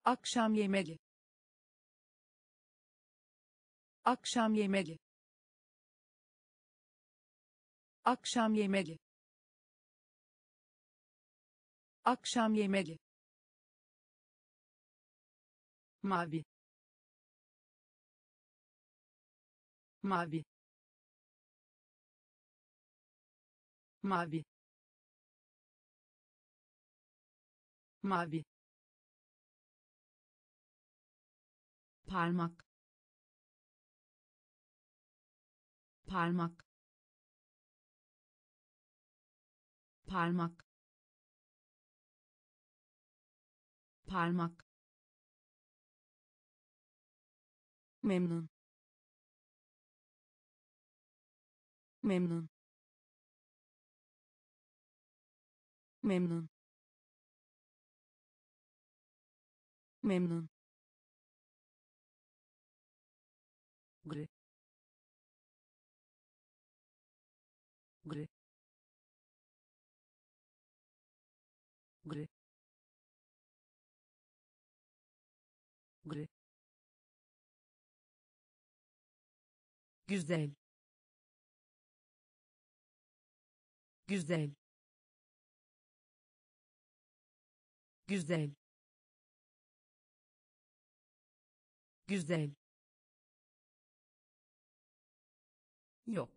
akşam yemeği, akşam yemeği, akşam yemeği, akşam yemeği, mavi, mavi, mavi, mavi, parmak, parmak, parmak, parmak, memnun, memnun, memnun, memnun, gri, gri, gri, gri, güzel, güzel, güzel, güzel, yok,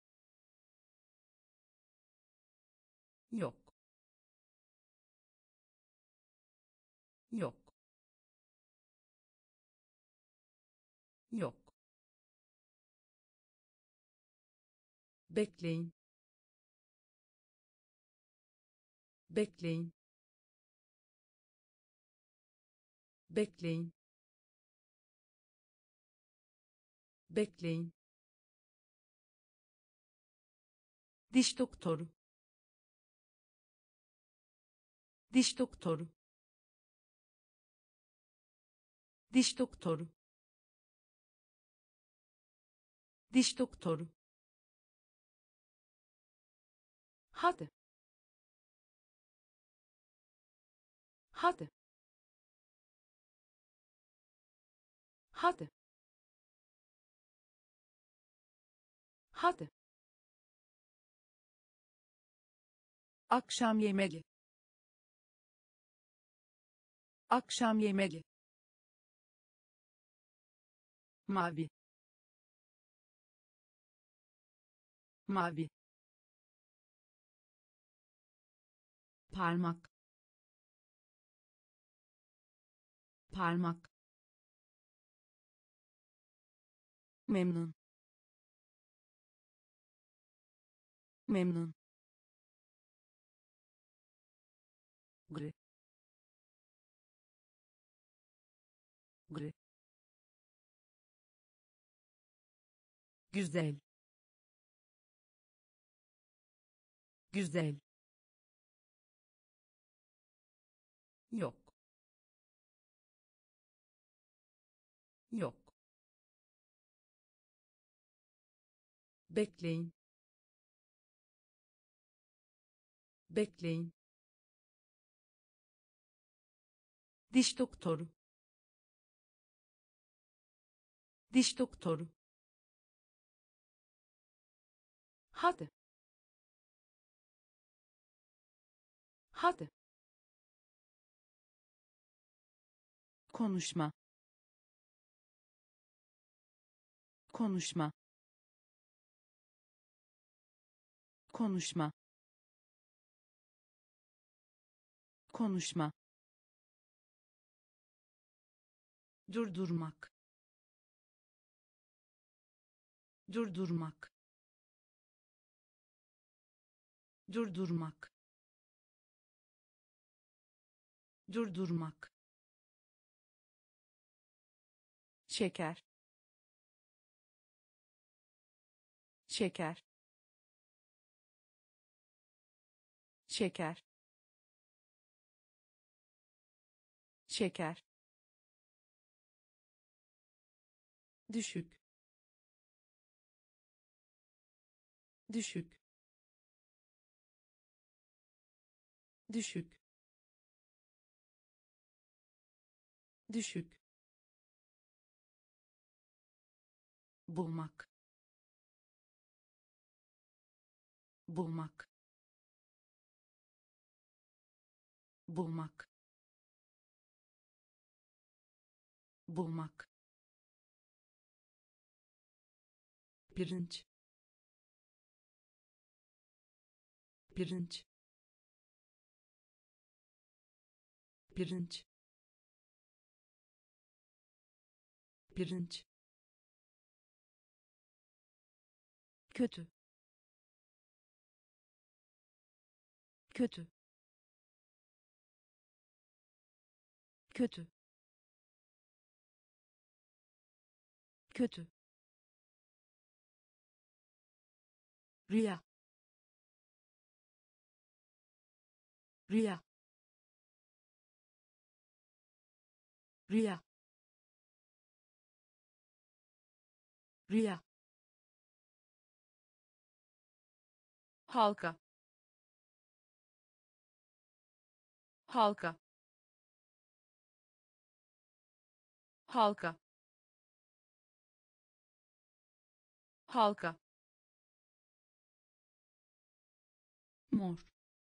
yok, yok, yok, bekleyin, bekleyin, bekleyin, bekleyin, diş doktoru, diş doktoru, diş doktoru, diş doktoru, hadi, hadi, hadi, hadi, akşam yemeği, akşam yemeği, mavi, mavi, parmak, parmak, memnun, memnun, gri, gri, güzel, güzel, yok, yok, bekleyin, bekleyin, diş doktoru, diş doktoru, hadi, hadi, konuşma, konuşma, konuşma, konuşma, durdurmak, durdurmak, durdurmak, durdurmak, şeker, şeker, şeker, şeker, düşük, düşük, düşük, düşük, bulmak, bulmak, bulmak, bulmak, pirinç, pirinç, pirinç, pirinç, kötü, kötü, kötü, kötü, rüya, rüya, rüya, rüya, halka, halka, halka, halka, mor,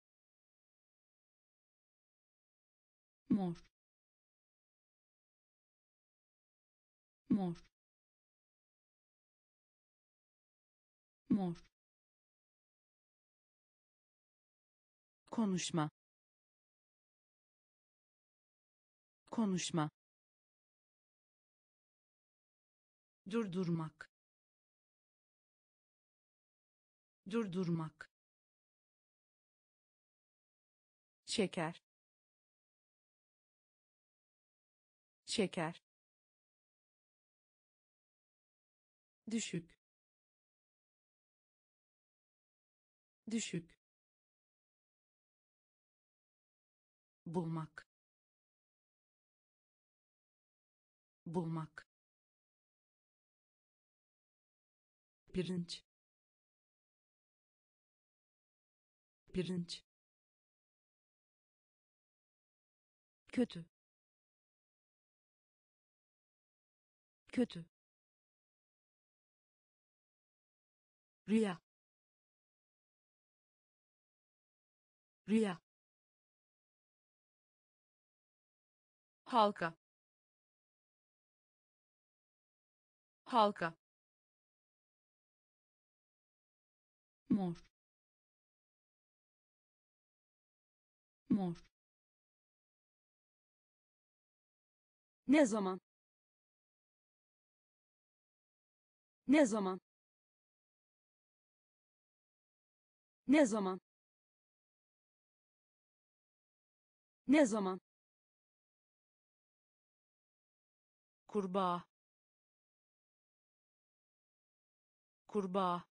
mor, mor, mor, konuşma, konuşma, durdurmak, durdurmak, şeker, şeker, düşük, düşük, bulmak, bulmak, pirinç, pirinç, kötü, kötü, rüya, rüya, halka, halka, mor, mor, ne zaman, ne zaman, ne zaman, ne zaman, kurbağa, kurbağa,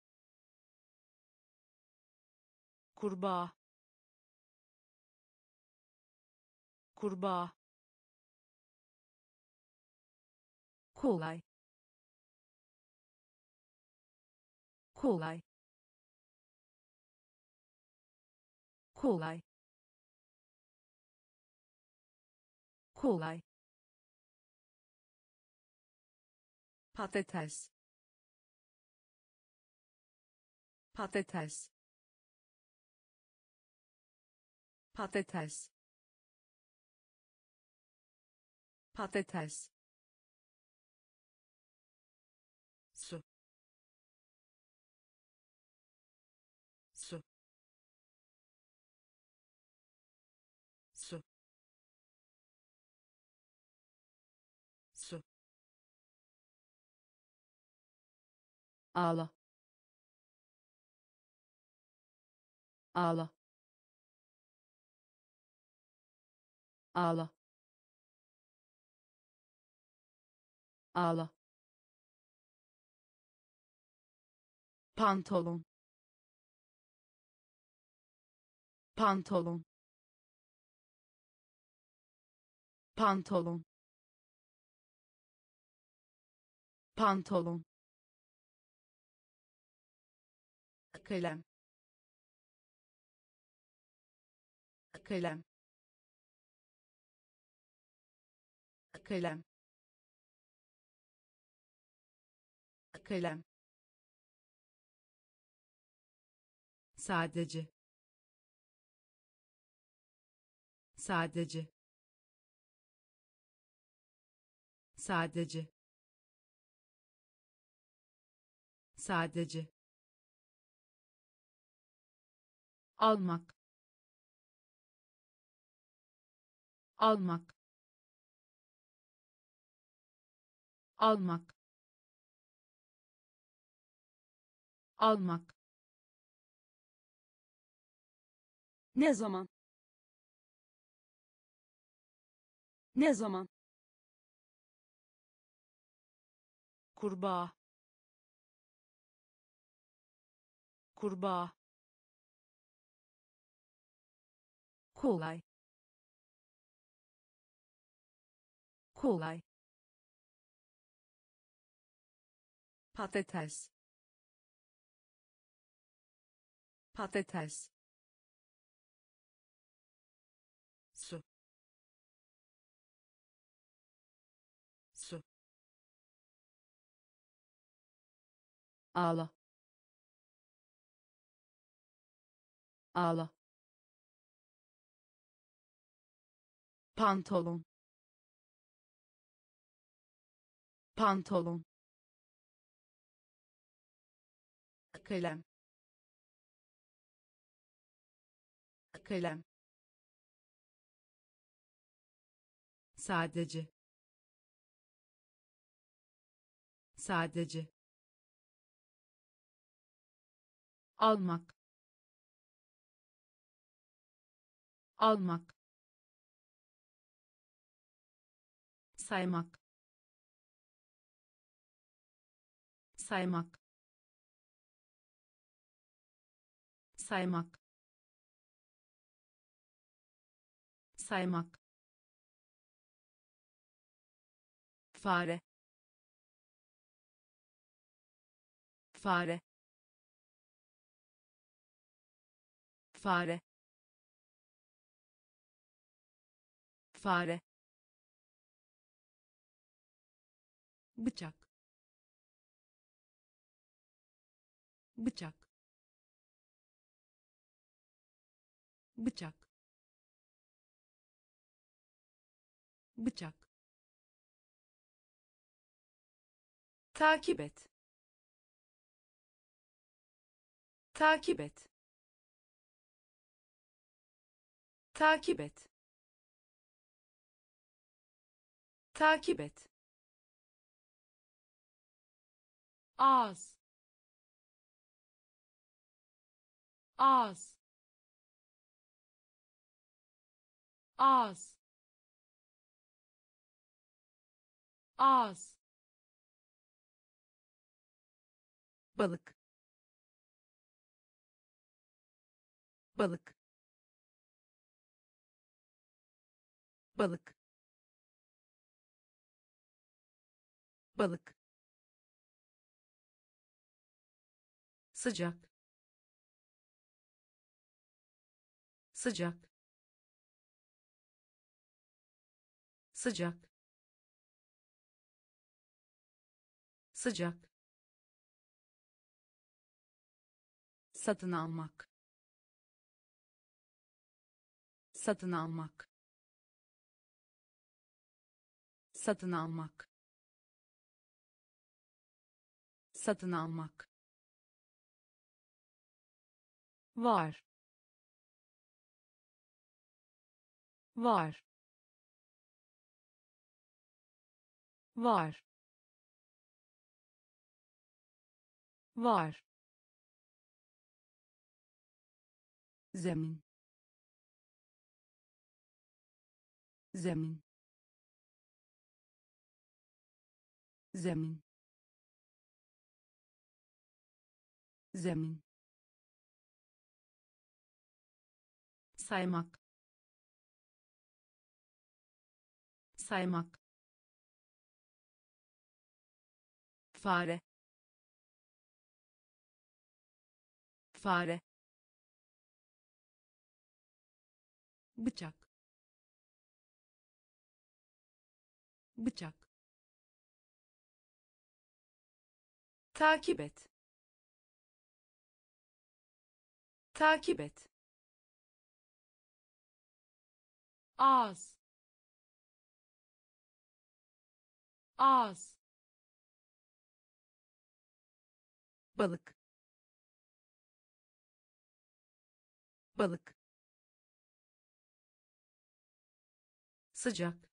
kurbağa, kurbağa, kolay, kolay, kolay, kolay, patates, patates, patates, patates, su, su, su, su, ağla, ağla, ağla, ağla, pantolon, pantolon, pantolon, pantolon, kalem, kalem, kalem, kalem, sadece, sadece, sadece, sadece, almak, almak, almak, almak, Ne zaman? Ne zaman? kurbağa, kurbağa, kolay, kolay, patates, patates, su, su, ağla, ağla, pantolon, pantolon, kalem, kalem, sadece, sadece, almak, almak, saymak, saymak, saymak, saymak, fare, fare, fare, fare, bıçak, bıçak, bıçak, bıçak, takip et, takip et, takip et, takip et, ağız, ağız, ağız, ağız, balık, balık, balık, balık, sıcak, sıcak, sıcak, sıcak, satın almak, satın almak, satın almak, satın almak, var, var, var, var, zemin, zemin, zemin, zemin, saymak, saymak, fare, fare, bıçak, bıçak, takip et, takip et, ağız, ağız, balık, balık, sıcak,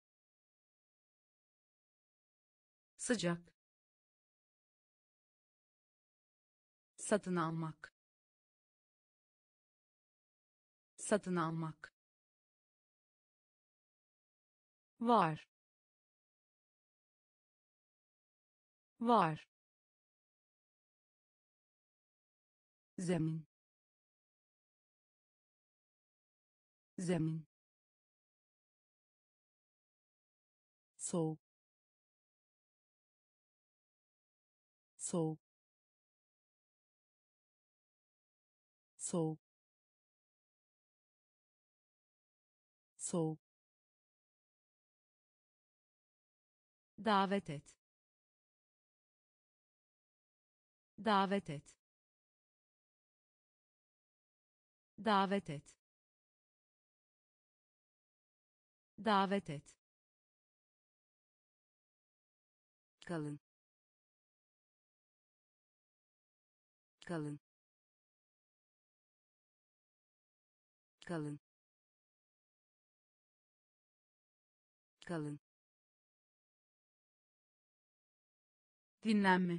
sıcak, satın almak, satın almak, var, var, zemin, zemin, soğuk, soğuk, soğuk, soğuk, davet et, davet et, davet et, davet et, kalın, kalın, kalın, kalın, dinlenme,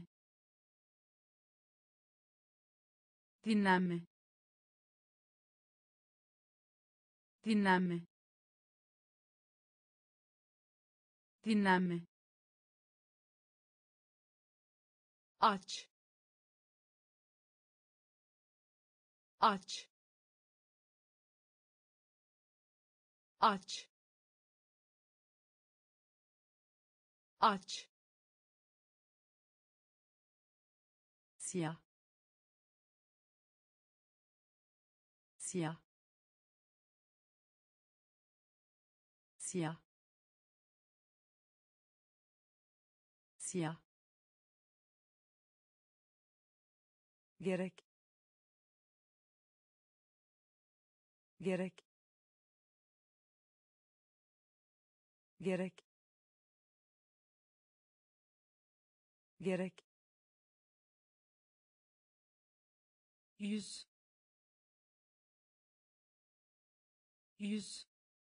dinlenme, dinlenme, dinlenme, aç, aç, aç, aç, siyah, siyah, siyah, siyah, gerek, gerek, gerek, gerek, yüz, yüz,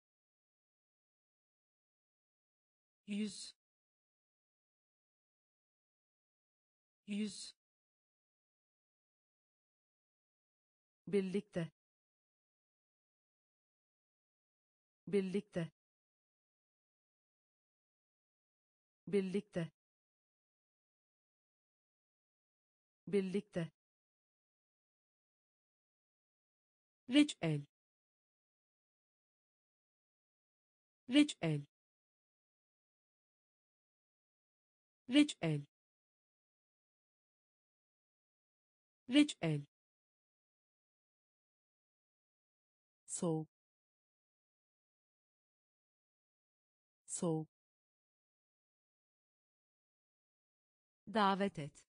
yüz, yüz, birlikte, birlikte, birlikte, birlikte, reçel, reçel, reçel, reçel, soğuk, soğuk, davet et,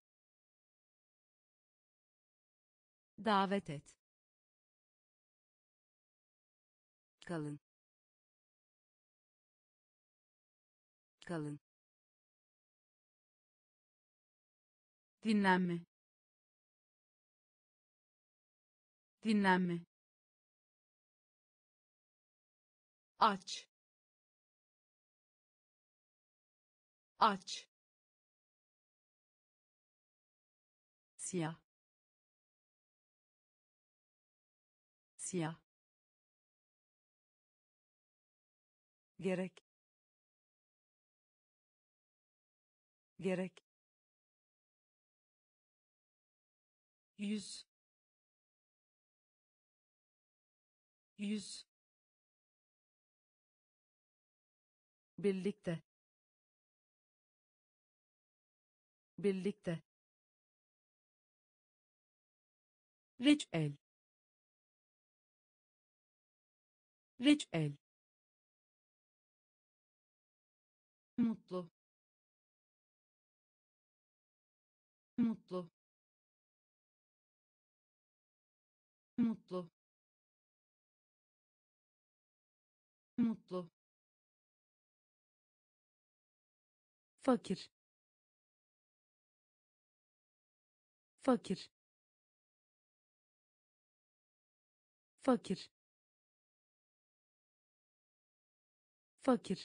davet et, kalın, kalın, dinlenme, dinlenme, aç, aç, siyah, siyah, gerek, gerek, yüz, yüz, birlikte, birlikte, reçel, reçel, mutlu, mutlu, mutlu, mutlu, fakir, fakir, fakir, fakir,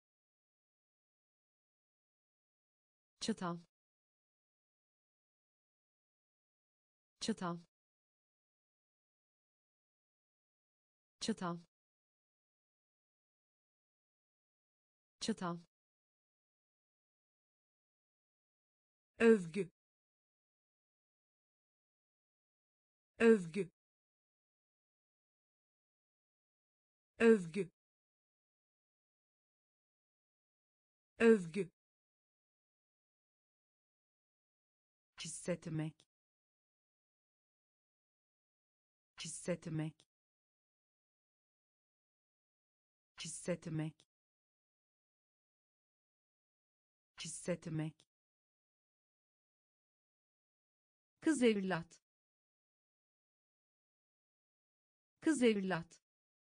çatal, çatal, çatal, çatal, övgü, övgü, övgü, övgü, hissetmek, hissetmek, hissetmek, hissetmek, kız evlat, kız evlat,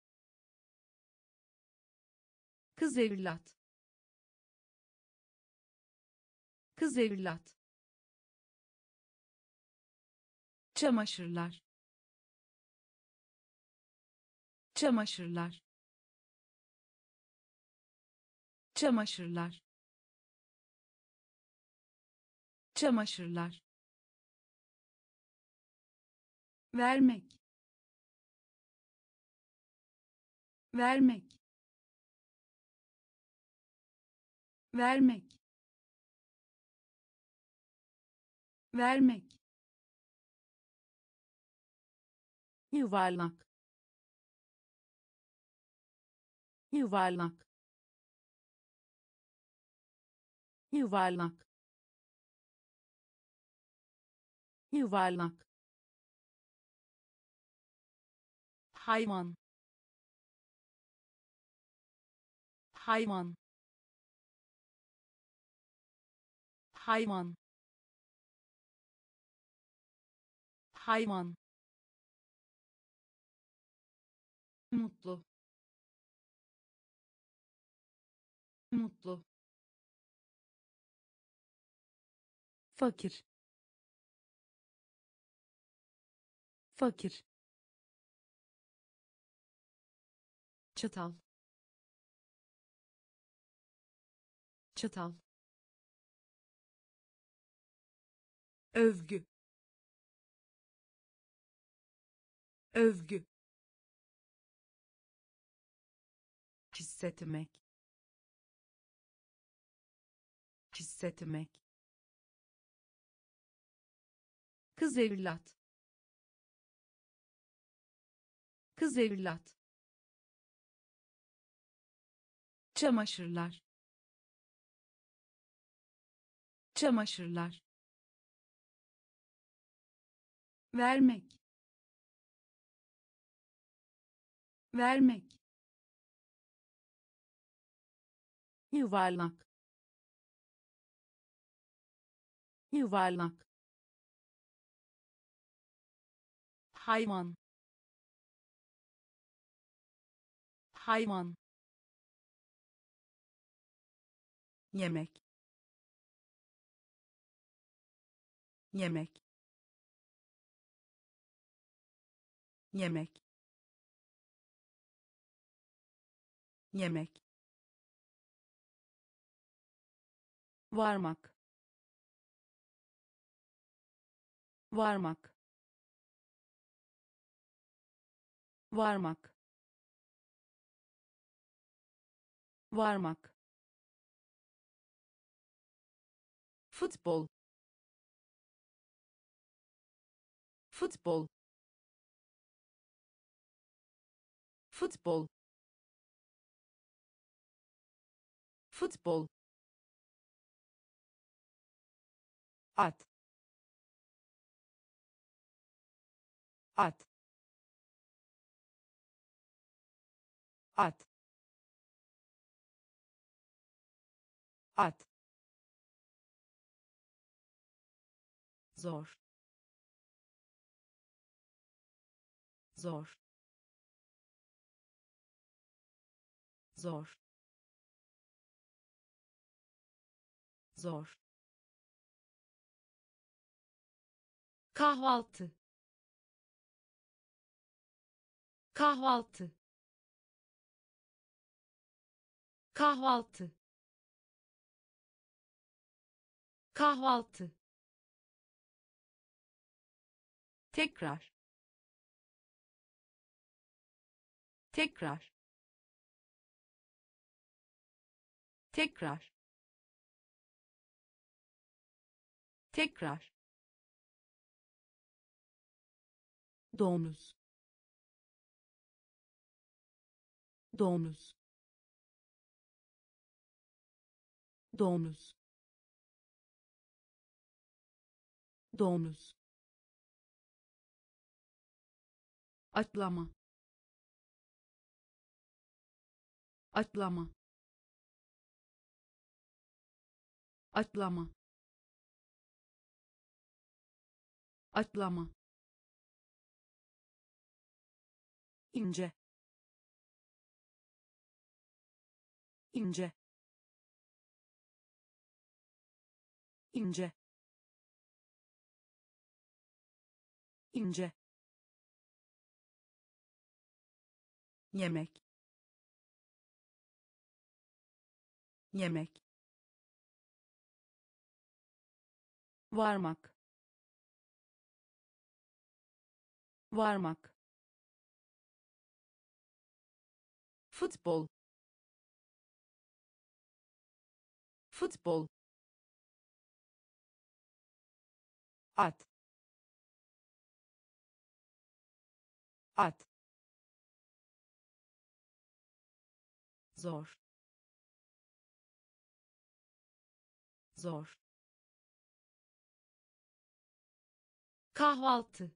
kız evlat, kız evlat, çamaşırlar, çamaşırlar, çamaşırlar, çamaşırlar, vermek, vermek, vermek, vermek, yuvarlak, yuvarlak, yuvarlak, yuvarlak, hayvan, hayvan, hayvan, hayvan, mutlu, mutlu, fakir, fakir, çatal, çatal, övgü, övgü, hissetmek, hissetmek, kız evlat, kız evlat, çamaşırlar, çamaşırlar, vermek, vermek, yuvarlak, yuvarlak, hayvan, hayvan, yemek, yemek, yemek, yemek, varmak, varmak, varmak, varmak, futbol, futbol, futbol, futbol, at, at, at, at, zor, zor, zor, zor, kahvaltı, kahvaltı, kahvaltı, kahvaltı, tekrar, tekrar, tekrar, tekrar, domuz, domuz, domuz, domuz, atlama, atlama, atlama, atlama, ince, ince, ince, ince, yemek, yemek, varmak, varmak, futbol, futbol, at, at, zor, zor, kahvaltı,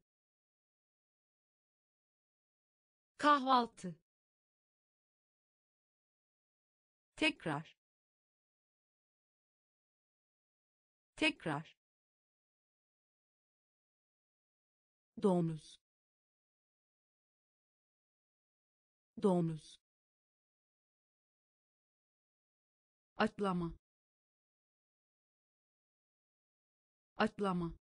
kahvaltı, tekrar, tekrar, domuz, domuz, atlama, atlama,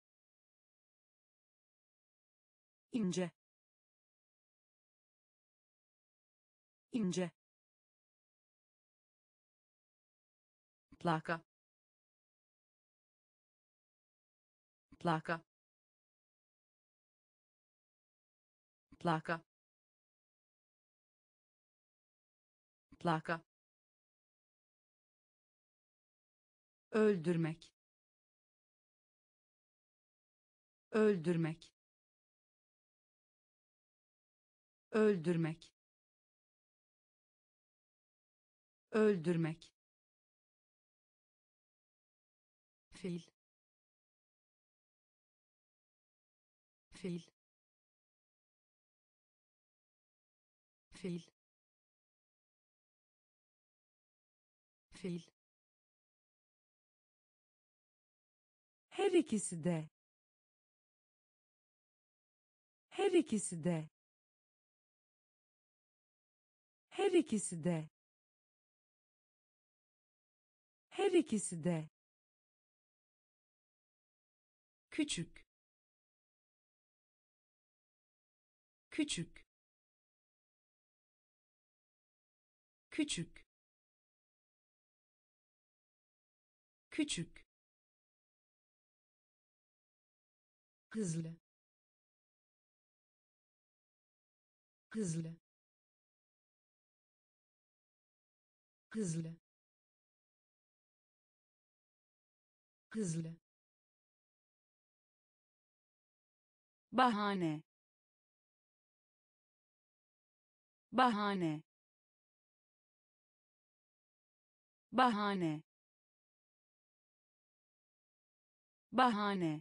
ince, ince, plaka, plaka, plaka, plaka, öldürmek, öldürmek, öldürmek, öldürmek, fil, fil, fil, fil, her ikisi de, her ikisi de, her ikisi de, her ikisi de, küçük, küçük, küçük, küçük, hızlı, hızlı, hızlı, hızlı, bahane, bahane, bahane, bahane,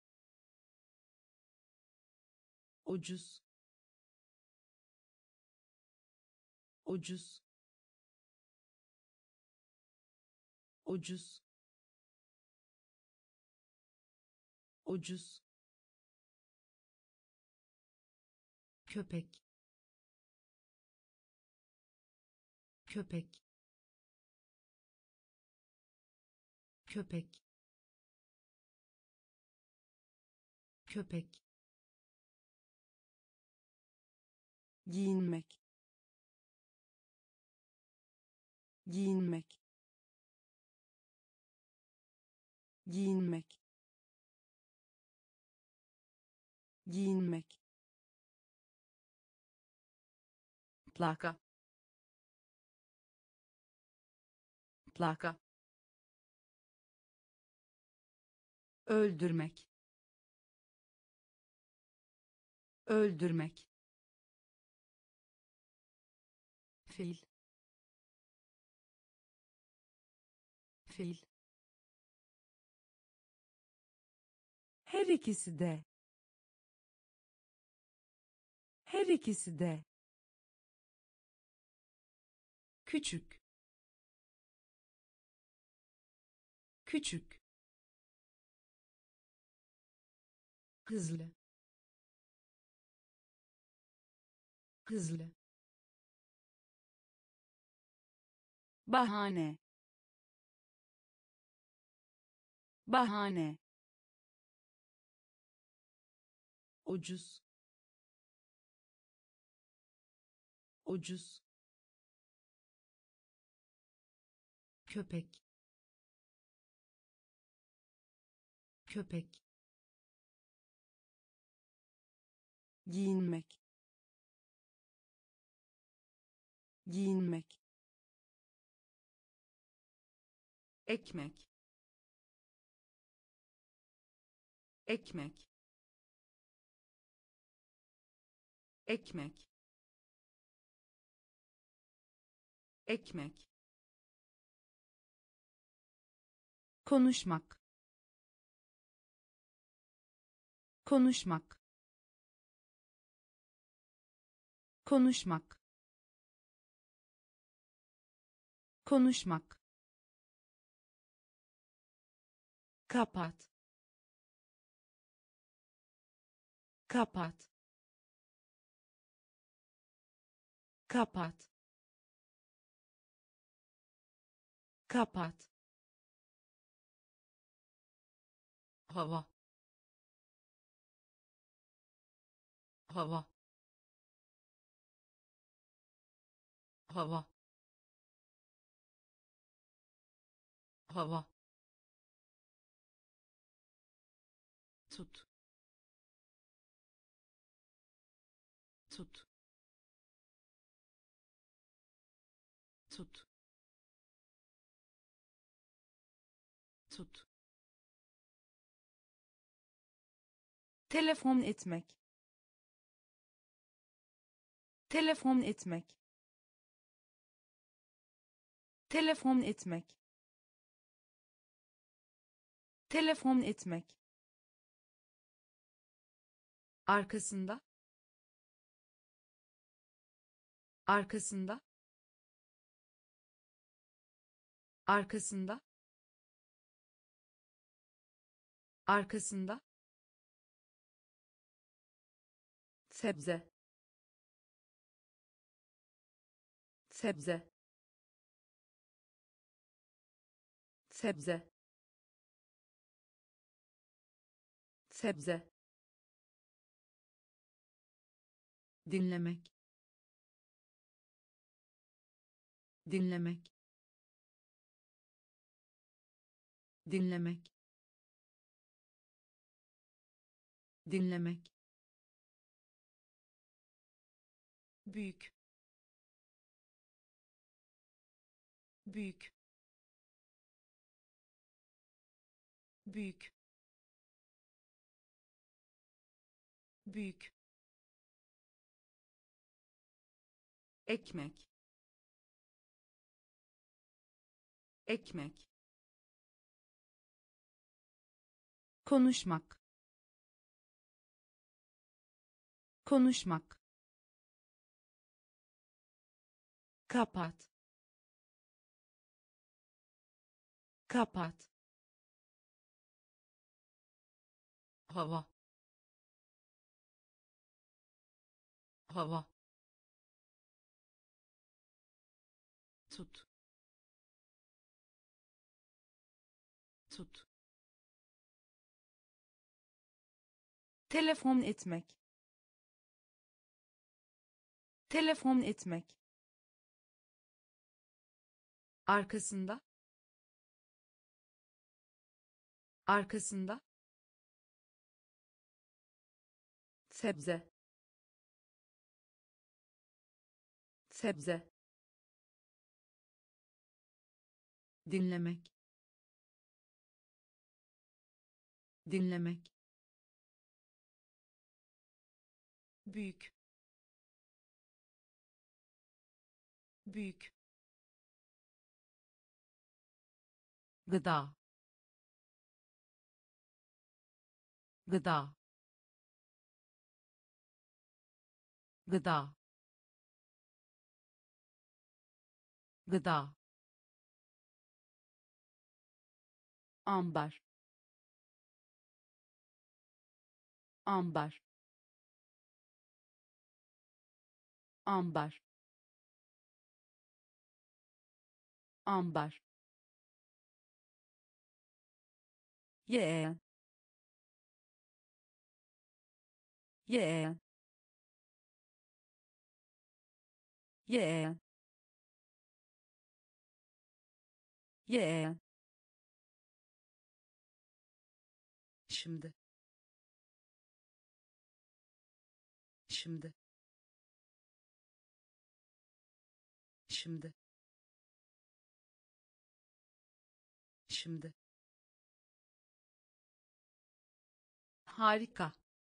ucuz, ucuz, ucuz, ucuz, köpek, köpek, köpek, köpek, giyinmek, giyinmek, giyinmek, giyinmek, plaka, plaka, öldürmek, öldürmek, fil, fil, her ikisi de, her ikisi de, küçük, küçük, hızlı, hızlı, bahane, bahane, ucuz, ucuz, köpek, köpek, giyinmek, giyinmek, ekmek, ekmek, ekmek, ekmek, konuşmak, konuşmak, konuşmak, konuşmak, kapat, kapat, kapat, kapat, hava, hava, hava, hava, tut, tut, tut, tut, telefon etmek, telefon etmek, telefon etmek, telefon etmek, arkasında, arkasında, arkasında, arkasında, sebze, sebze, sebze, sebze, dinlemek, dinlemek, dinlemek, dinlemek, büyük, büyük, büyük, büyük, ekmek, ekmek, konuşmak, konuşmak, kapat, kapat, hava, hava, tut, tut, telefon etmek, telefon etmek, arkasında, arkasında, sebze, sebze, dinlemek, dinlemek, büyük, büyük, gıda, gıda, gıda, gıda, ambar, ambar, ambar, ambar, yeğen, yeğen, yeğen, yeğen, şimdi, şimdi, şimdi, şimdi, harika,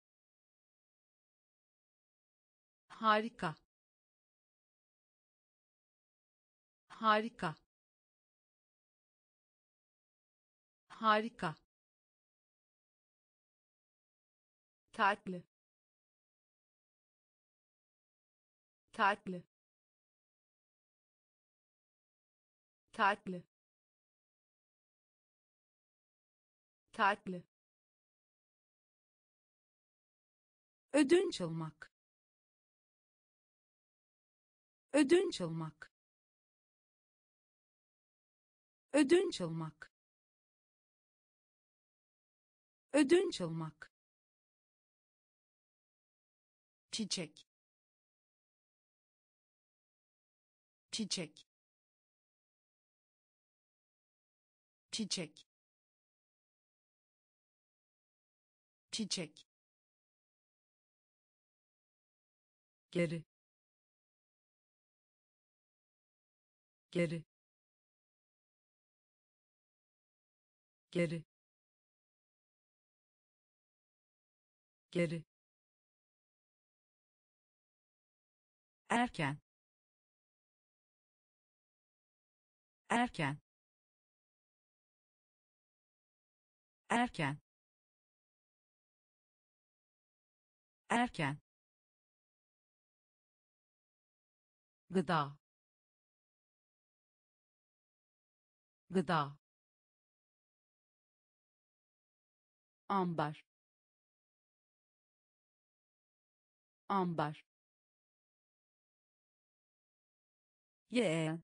harika, harika, harika, tatlı, tatlı, tatlı, tatlı, ödünç almak, ödünç almak, ödünç almak, ödünç almak, çiçek, çiçek, çiçek, çiçek, geri, geri, geri, geri, erken, erken, erken, erken, gıda, gıda, ambar, ambar, yeğen,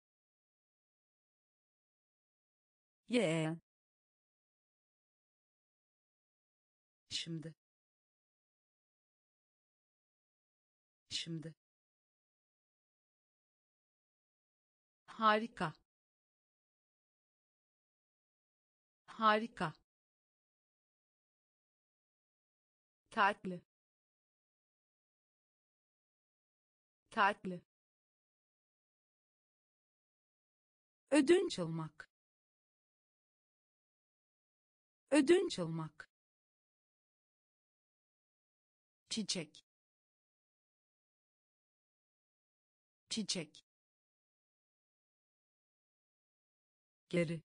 yeğen, şimdi, şimdi, harika, harika, tatlı, tatlı, ödünç almak, ödünç almak, çiçek, çiçek, geri,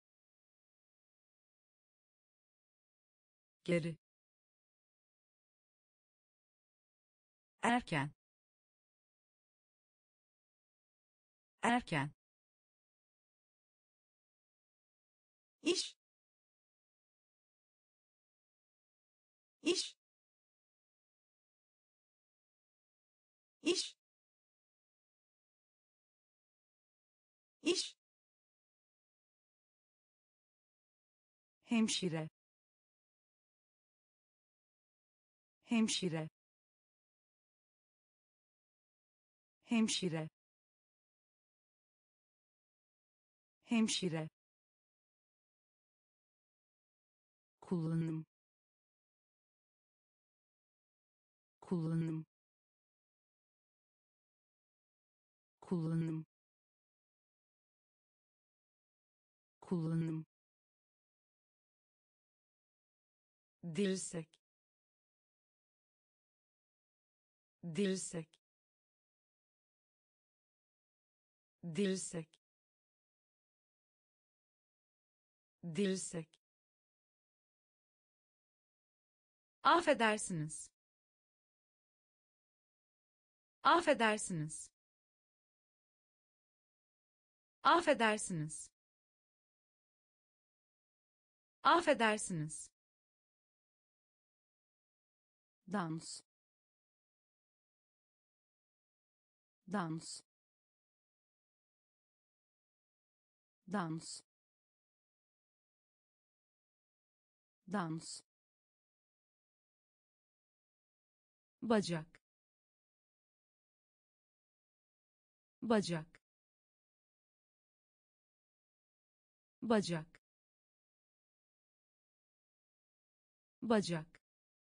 geri, erken, erken, iş iş iş iş hemşire hemşire hemşire hemşire kullanım kullanım kullanım kullanım dirsek dirsek dirsek dirsek affedersiniz affedersiniz affedersiniz affedersiniz dans dans dans dans bacak bacak bacak bacak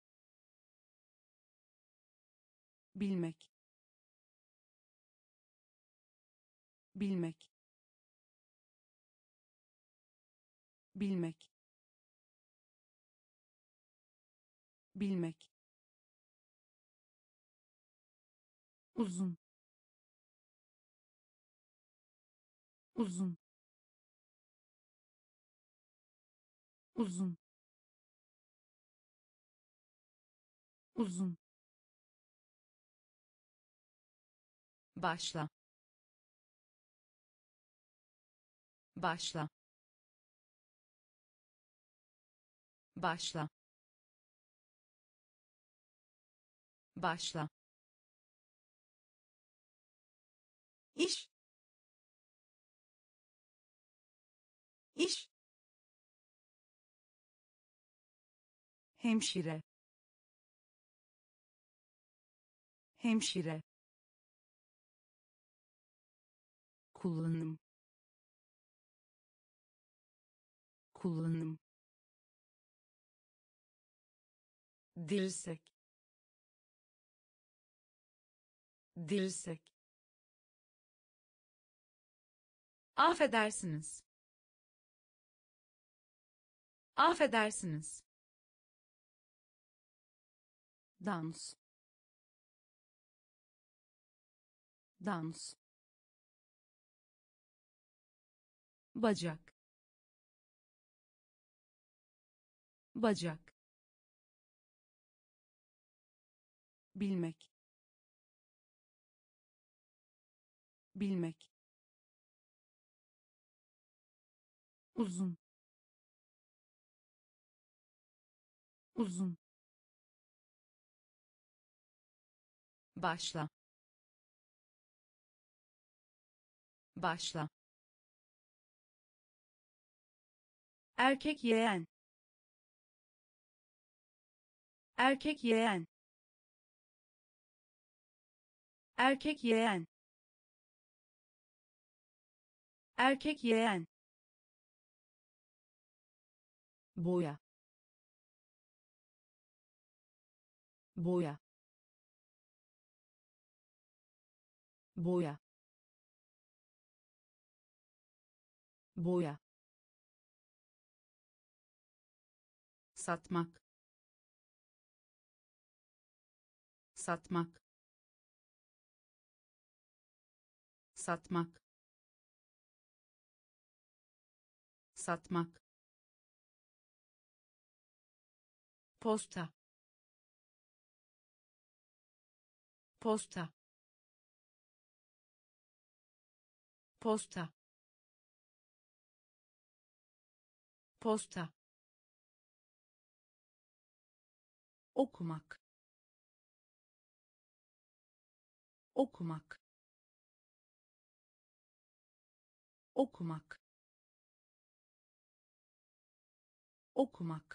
bilmek bilmek bilmek bilmek uzun uzun uzun uzun başla başla başla başla iş iş hemşire hemşire kullanım kullanım dirsek dirsek affedersiniz affedersiniz dans dans bacak bacak bilmek bilmek uzun uzun başla başla erkek yeğen erkek yeğen erkek yeğen erkek yeğen boya boya boya boya satmak satmak satmak satmak posta posta posta posta, okumak, okumak, okumak, okumak,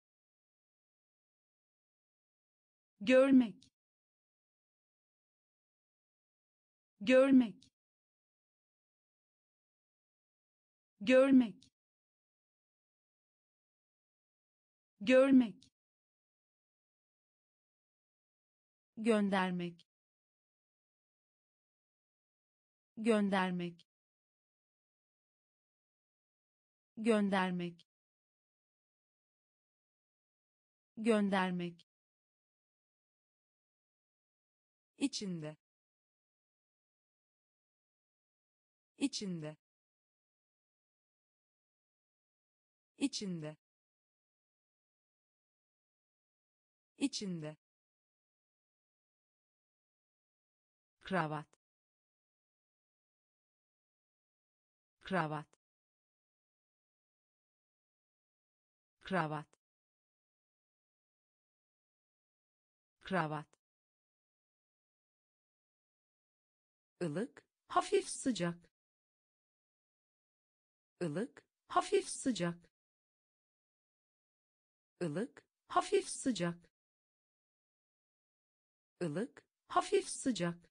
görmek, görmek, görmek, görmek, göndermek, göndermek, göndermek, göndermek, içinde, içinde, içinde, içinde, kravat, kravat, kravat, kravat, ılık, hafif sıcak, ılık, hafif sıcak, ılık, hafif sıcak, ılık, hafif sıcak,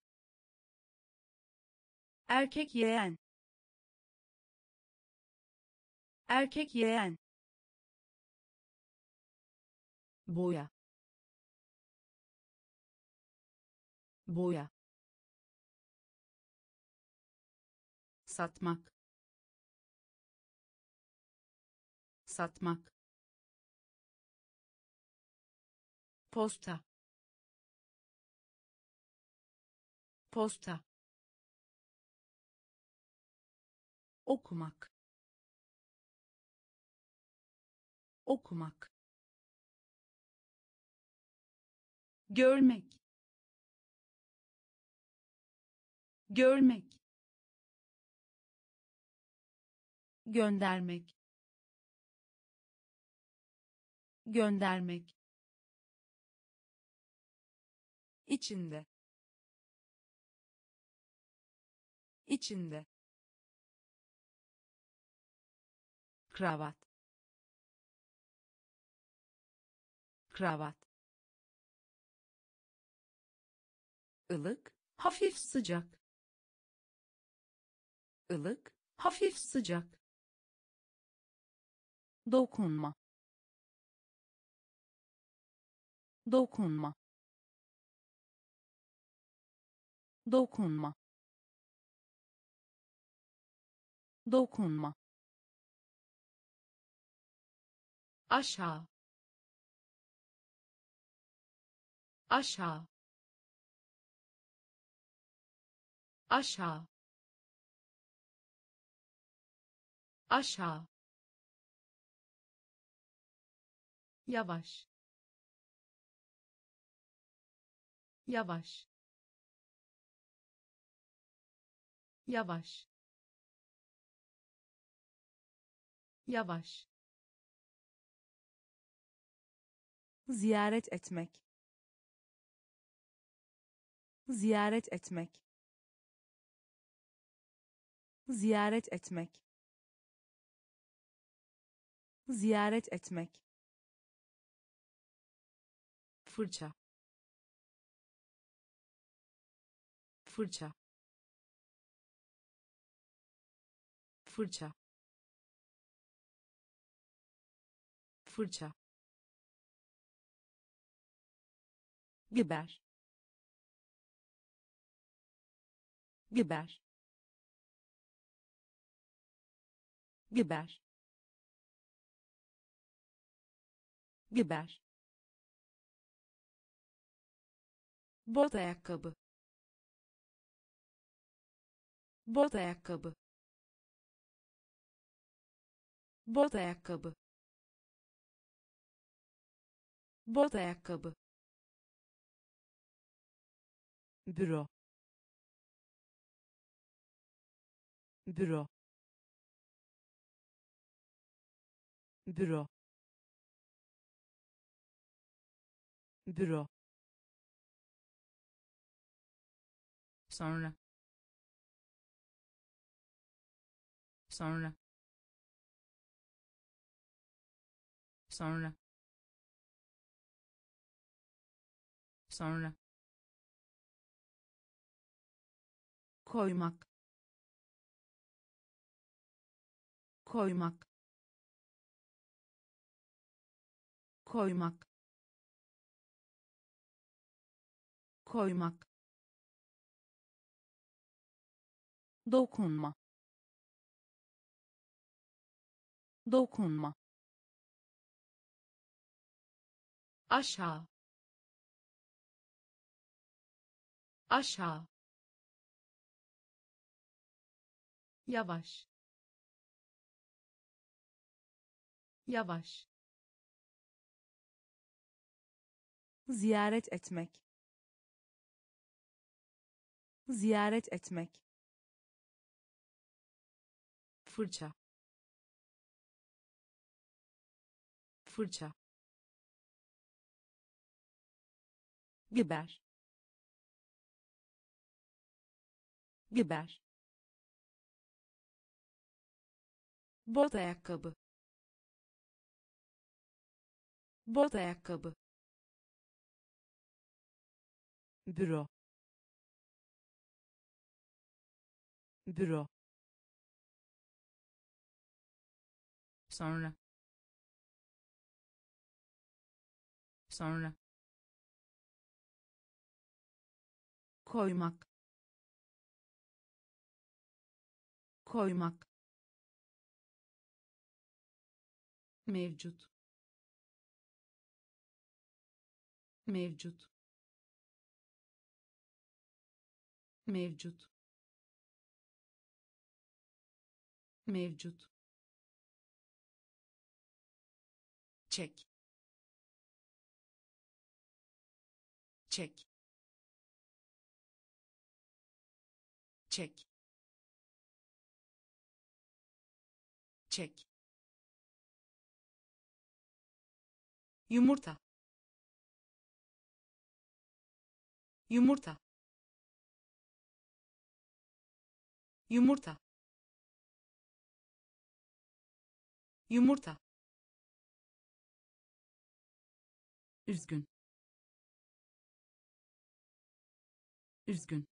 erkek yeğen, erkek yeğen, boya, boya, satmak, satmak, posta, posta, okumak, okumak, görmek, görmek, göndermek, göndermek, içinde, içinde, kravat, kravat, ılık, hafif sıcak, ılık, hafif sıcak, dokunma, dokunma, dokunma, dokunma, aşağı, aşağı, aşağı, aşağı, yavaş, yavaş, yavaş, yavaş, ziyaret etmek, ziyaret etmek, ziyaret etmek, ziyaret etmek, fırça, fırça, fırça, fırça, biber, biber, biber, biber, bot ayakkabı, bot ayakkabı, bot ayakkabı, bot ayakkabı, büro, büro, büro, büro, sonra, sonra, sonra, sonra, koymak, koymak, koymak, koymak, dokunma, dokunma, aşağı, aşağı, yavaş, yavaş, ziyaret etmek, ziyaret etmek, fırça, fırça, biber, biber, bot ayakkabı, bot ayakkabı, büro, büro, sonra, sonra, koymak, koymak, mevcut, mevcut, mevcut, mevcut, çek, çek, çek, çek, yumurta, yumurta, yumurta, yumurta, üzgün, üzgün,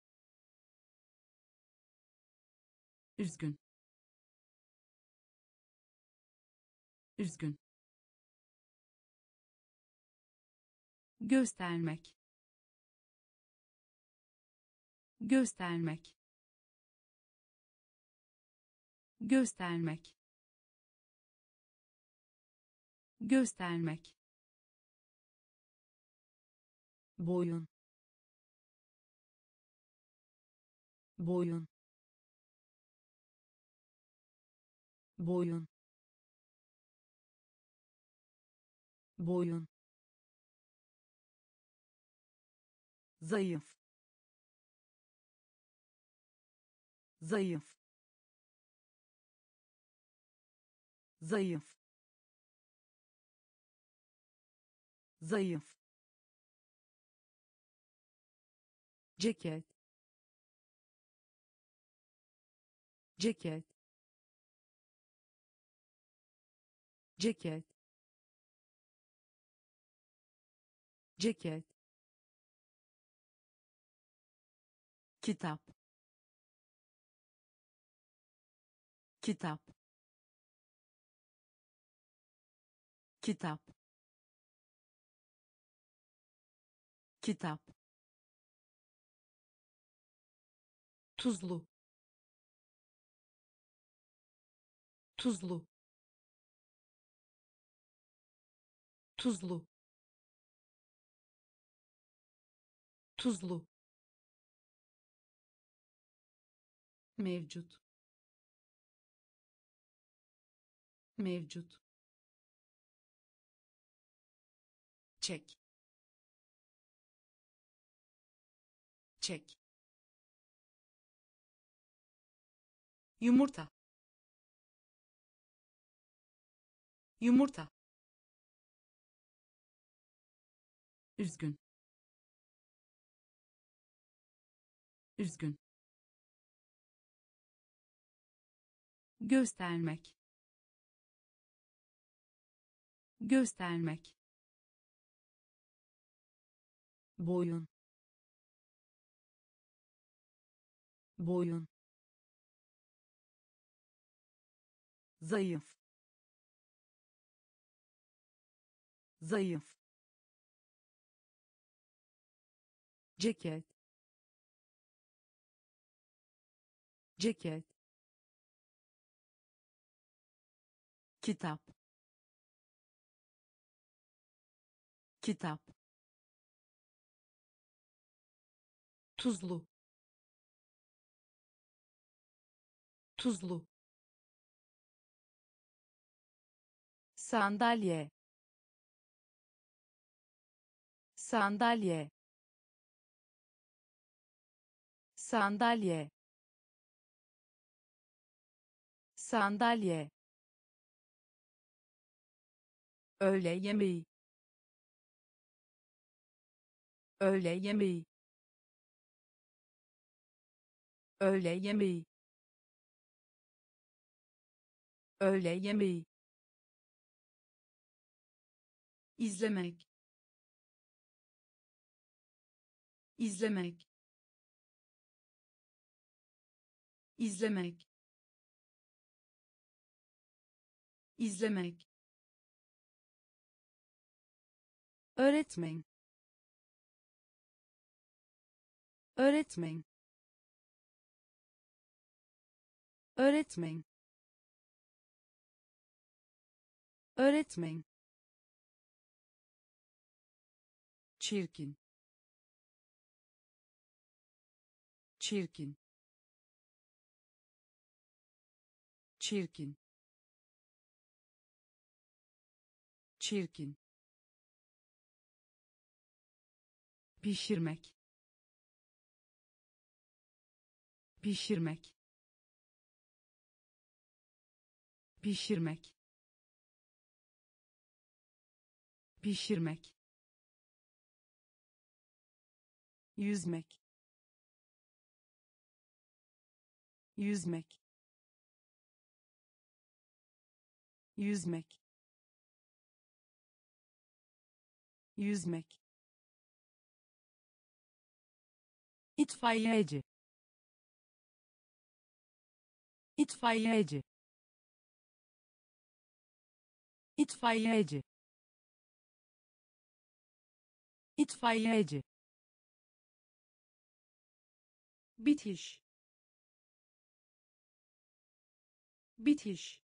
üzgün, üzgün, göstermek, göstermek, göstermek, göstermek, boyun, boyun, boyun, boyun, zayıf, zayıf, zayıf, zayıf, ceket, ceket, ceket, ceket, kitap, kitap, kitap, kitap, tuzlu, tuzlu, tuzlu, tuzlu, mevcut, mevcut, çek, çek, yumurta, yumurta, üzgün, üzgün, göstermek, göstermek, boyun, boyun, zayıf, zayıf, ceket, ceket, kitap, kitap, tuzlu, tuzlu, sandalye, sandalye, sandalye, sandalye, öğle yemeği, öğle yemeği, öğle yemeği, öğle yemeği, izlemek, izlemek, izlemek, izlemek, öğretmen, öğretmen, öğretmen, öğretmen, çirkin, çirkin, çirkin, çirkin, pişirmek, pişirmek, pişirmek, pişirmek, yüzmek, yüzmek, yüzmek, yüzmek, itfaiyeci, itfaiyeci, itfaiyeci, itfaiyeci, bitiş, bitiş,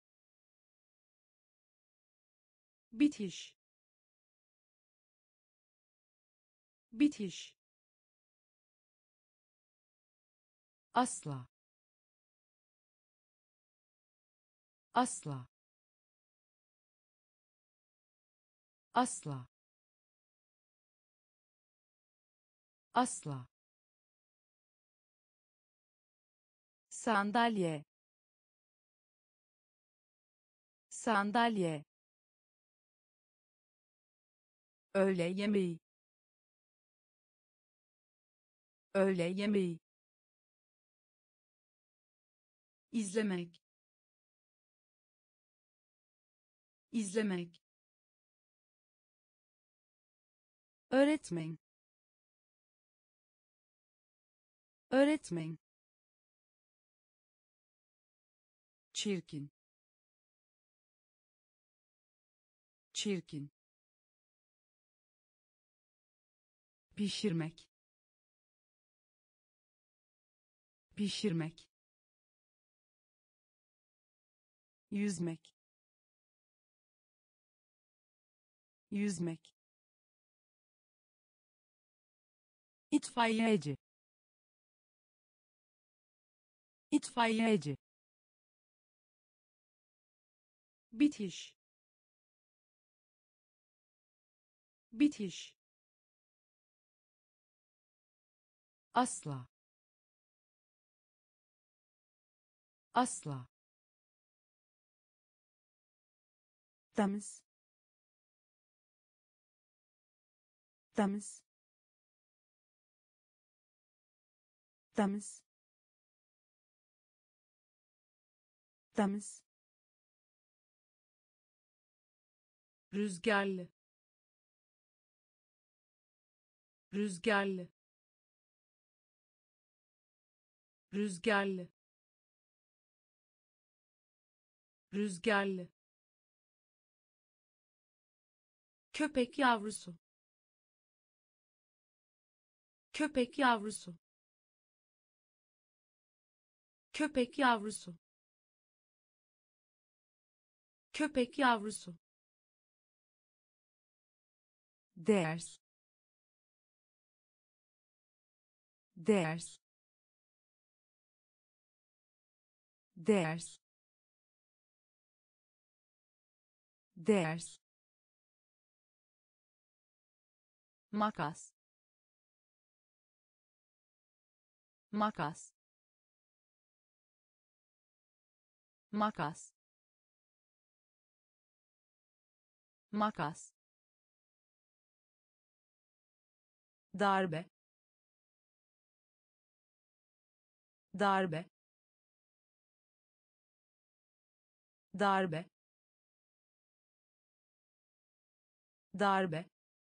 bitiş, bitiş, asla, asla, asla, asla, sandalye, sandalye, öğle yemeği, öğle yemeği, izlemek, izlemek, öğretmen, öğretmen, çirkin, çirkin, pişirmek, pişirmek, yüzmek, yüzmek, itfaiyeci, itfaiyeci, bitiş, bitiş, asla, asla, temiz, temiz, temiz, temiz, rüzgarlı, rüzgarlı, rüzgarlı, rüzgarlı, köpek yavrusu, köpek yavrusu, köpek yavrusu, köpek yavrusu, ders, ders, ders, ders, makas, makas, makas, makas, darbe, darbe, darbe, darbe,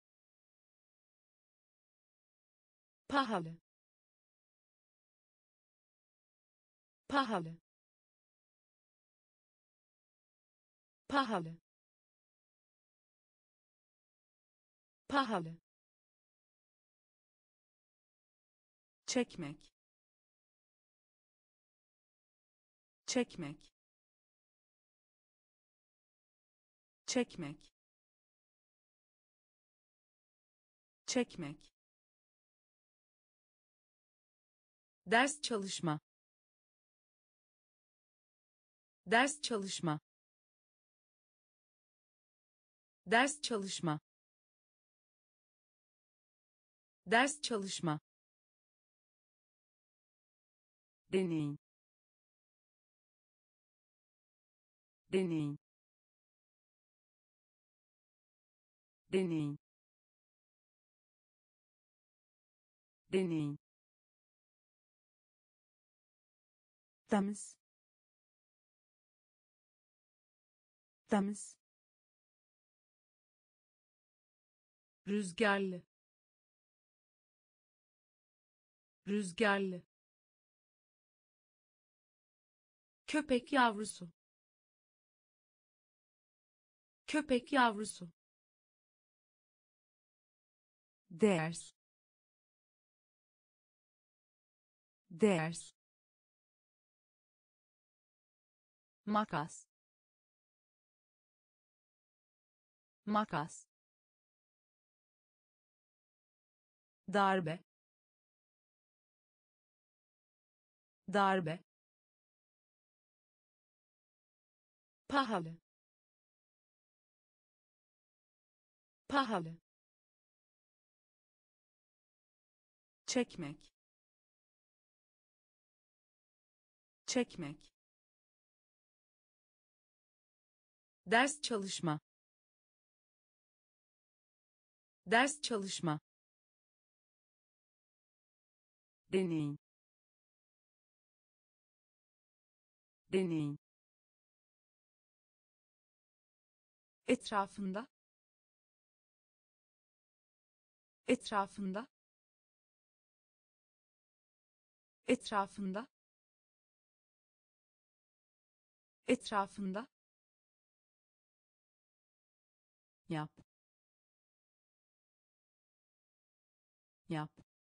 pahalı, pahalı, pahalı, pahalı, çekmek, çekmek, çekmek, çekmek, ders çalışma, ders çalışma, ders çalışma, ders çalışma, deney, deney, deney, deney, temiz, temiz, rüzgarlı, rüzgarlı, köpek yavrusu, köpek yavrusu, ders, ders, makas, makas, darbe, darbe, pahalı, pahalı, çekmek, çekmek, ders çalışma, ders çalışma, deney, deney, etrafında, etrafında, etrafında, etrafında, yap, yap,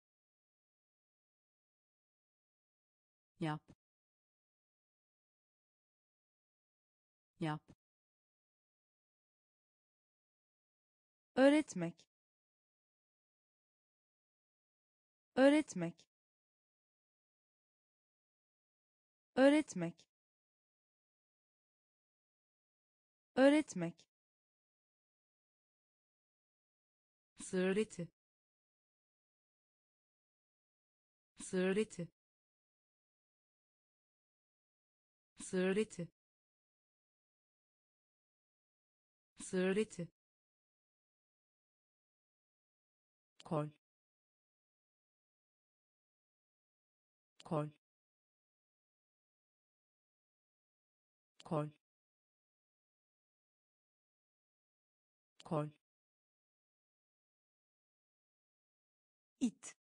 yap, yap, öğretmek, öğretmek, öğretmek, öğretmek, sığır eti, sığır eti, sığır eti, sığır eti, kol, kol, kol, kol, it,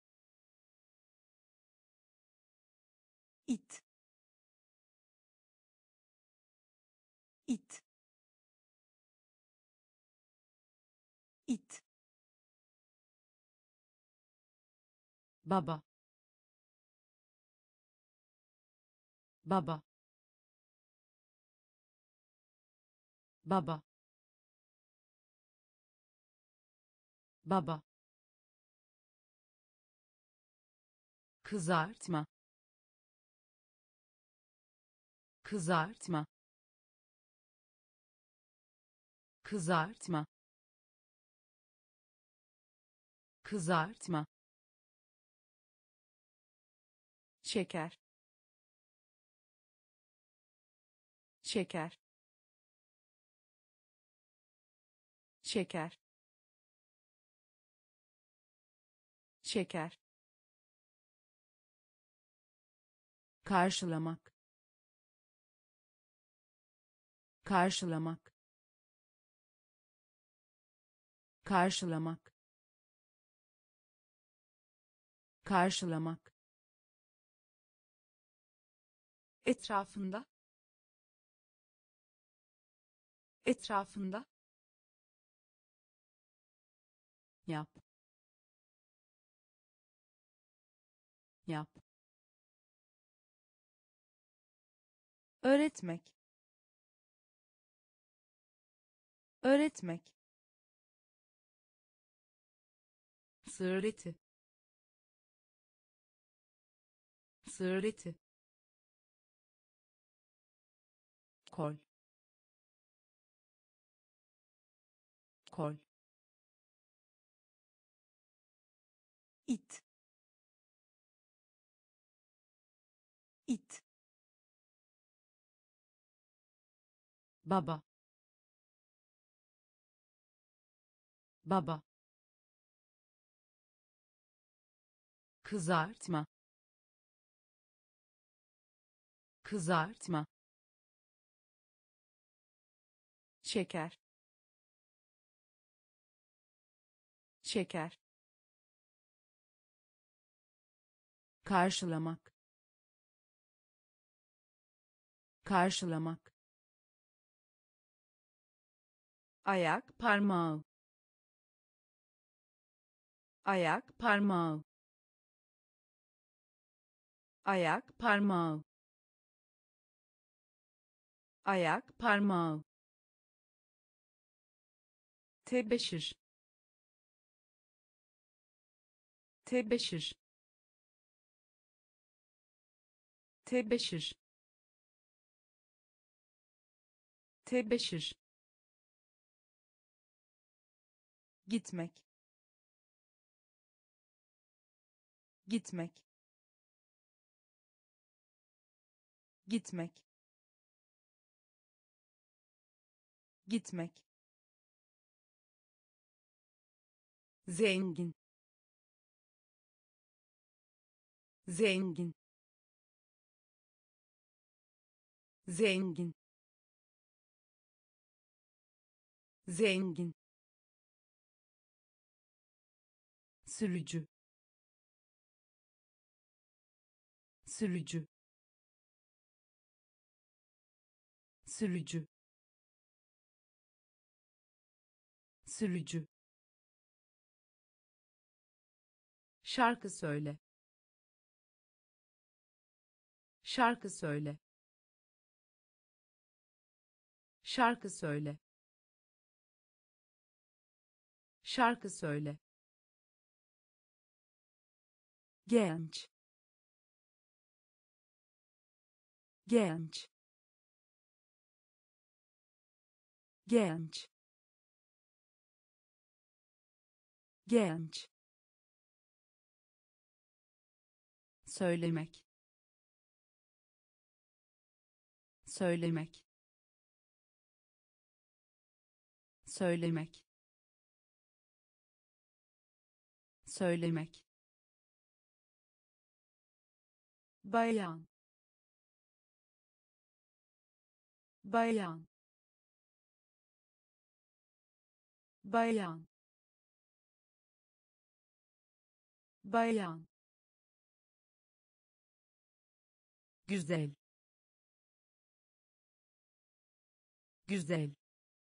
it, it, it, baba, baba, baba, baba, kızartma, kızartma, kızartma, kızartma, şeker, şeker, şeker, şeker, karşılamak, karşılamak, karşılamak, karşılamak, etrafında, etrafında, yap, yap, öğretmek, öğretmek, sığır eti, sığır eti, kol, kol, it, it, baba, baba, kızartma, kızartma, şeker, şeker, karşılamak, karşılamak, ayak, parmağı, ayak, parmağı, ayak, parmağı, ayak, parmağı, tebeşir, tebeşir, tebeşir, tebeşir, gitmek, gitmek, gitmek, gitmek, zengin, zengin, zengin, zengin, sürücü, sürücü, sürücü, sürücü, şarkı söyle, şarkı söyle, şarkı söyle, şarkı söyle, genç, genç, genç, genç, söylemek, söylemek, söylemek, söylemek, bayan, bayan, bayan, bayan, güzel, güzel,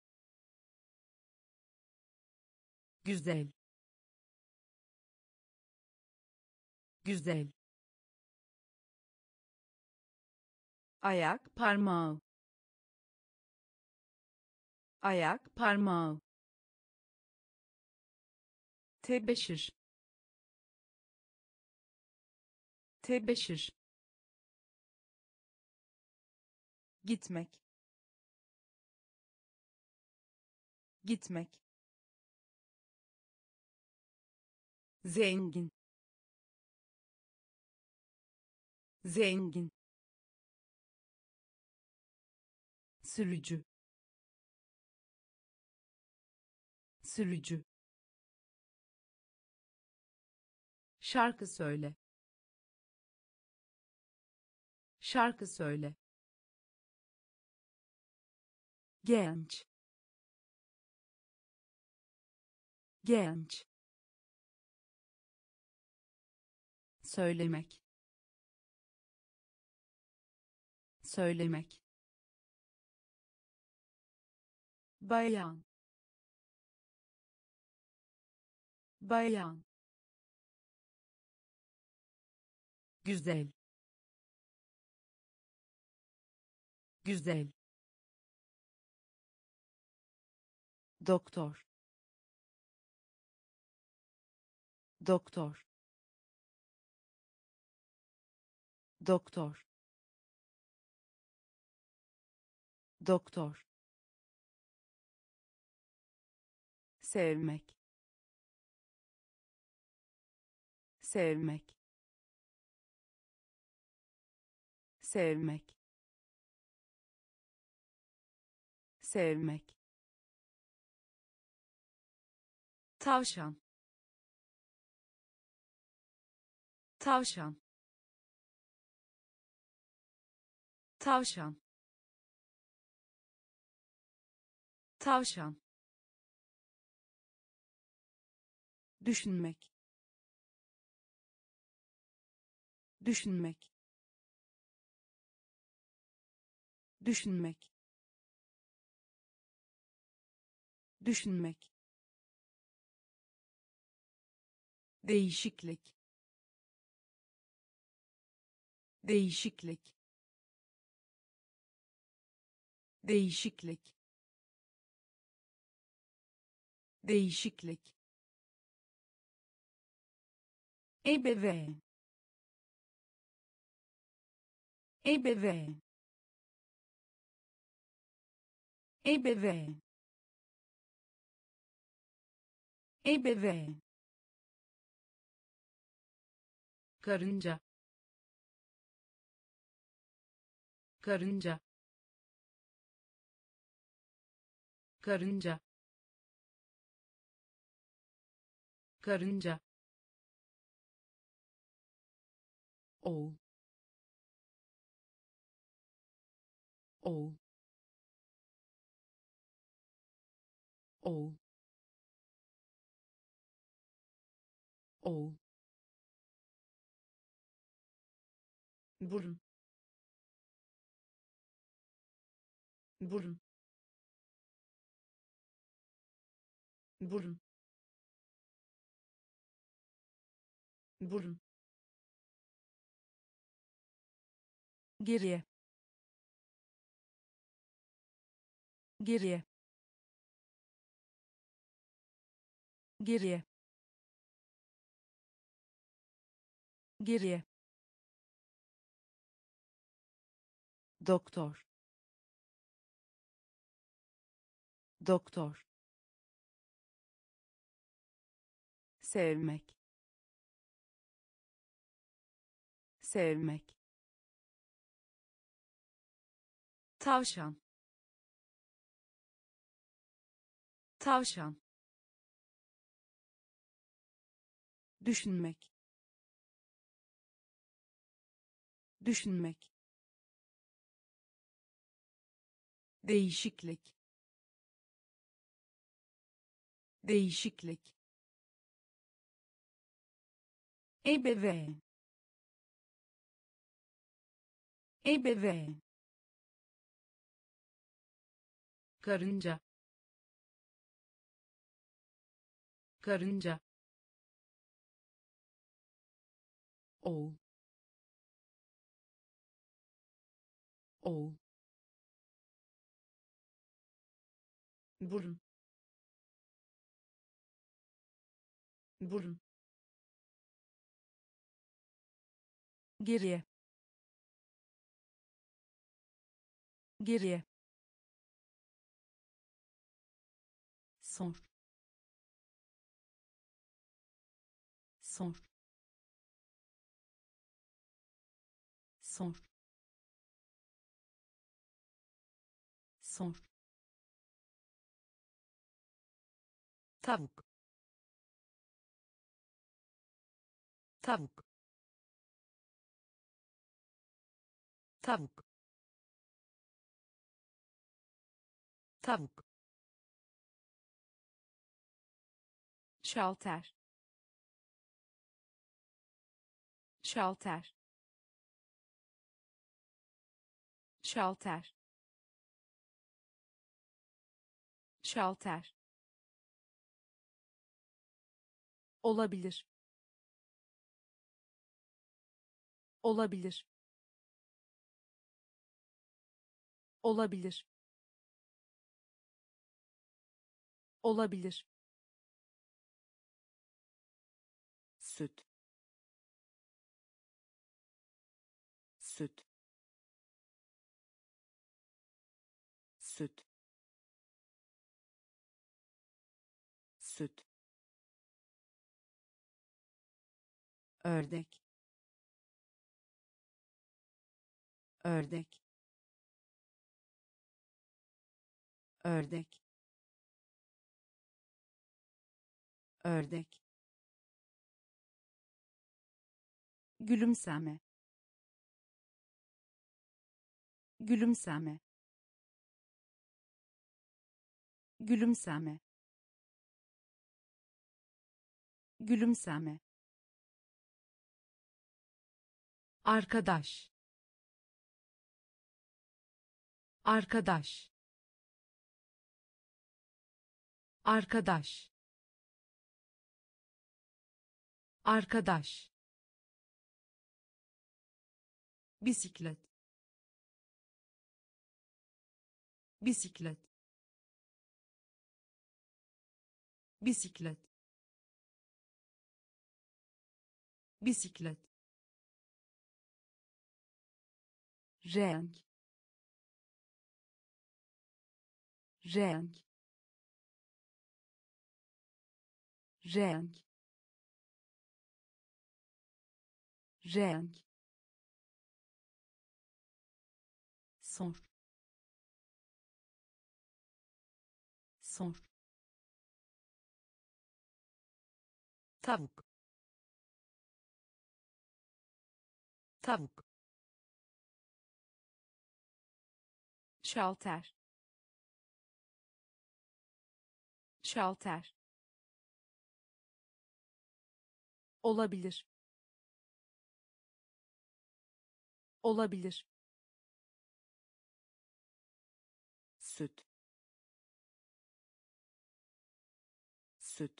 güzel, güzel, ayak, parmağı, ayak, parmağı, tebeşir, tebeşir, gitmek, gitmek, zengin, zengin, sürücü, sürücü, şarkı söyle, şarkı söyle, genç, genç, söylemek, söylemek, bayan, bayan, güzel, güzel, doktor, doktor, doktor, doktor, sevmek, sevmek, sevmek, sevmek, tavşan, tavşan, tavşan, tavşan, düşünmek, düşünmek, düşünmek, düşünmek, değişiklik, değişiklik, değişiklik, değişiklik, ebeveyn, ebeveyn, ebeveyn, ebeveyn, karınca, karınca, karınca, karınca, oğul, oğul, oğul, oğul, burun, burun, burun, burun, geriye, geriye, geriye, geriye, doktor, doktor, sevmek, sevmek, tavşan, tavşan, düşünmek, düşünmek, değişiklik, değişiklik, ebeveyn, ebeveyn, karınca, karınca, oğul, oğul, burun, burun, geriye, geriye, sor, sor, sor, sor, tavuk, tavuk, tavuk, tavuk, şalter, şalter, şalter, şalter, olabilir, olabilir, olabilir, olabilir, süt, süt, süt, süt, ördek, ördek, ördek, ördek, gülümseme, gülümseme, gülümseme, gülümseme, arkadaş, arkadaş, arkadaş, arkadaş, bisiklet, bisiklet, bisiklet, bisiklet, renk, renk, renk, renk, sor, sor, tavuk, tavuk, şalter, şalter, olabilir, olabilir, süt, süt,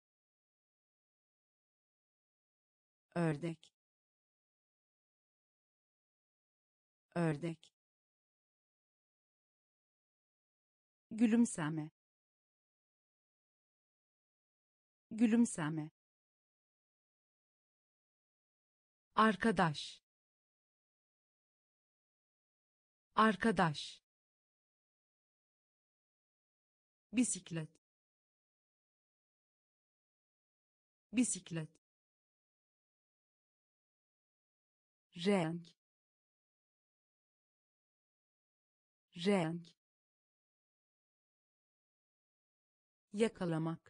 ördek, ördek, gülümseme, gülümseme, arkadaş, arkadaş, bisiklet, bisiklet, renk, renk, yakalamak,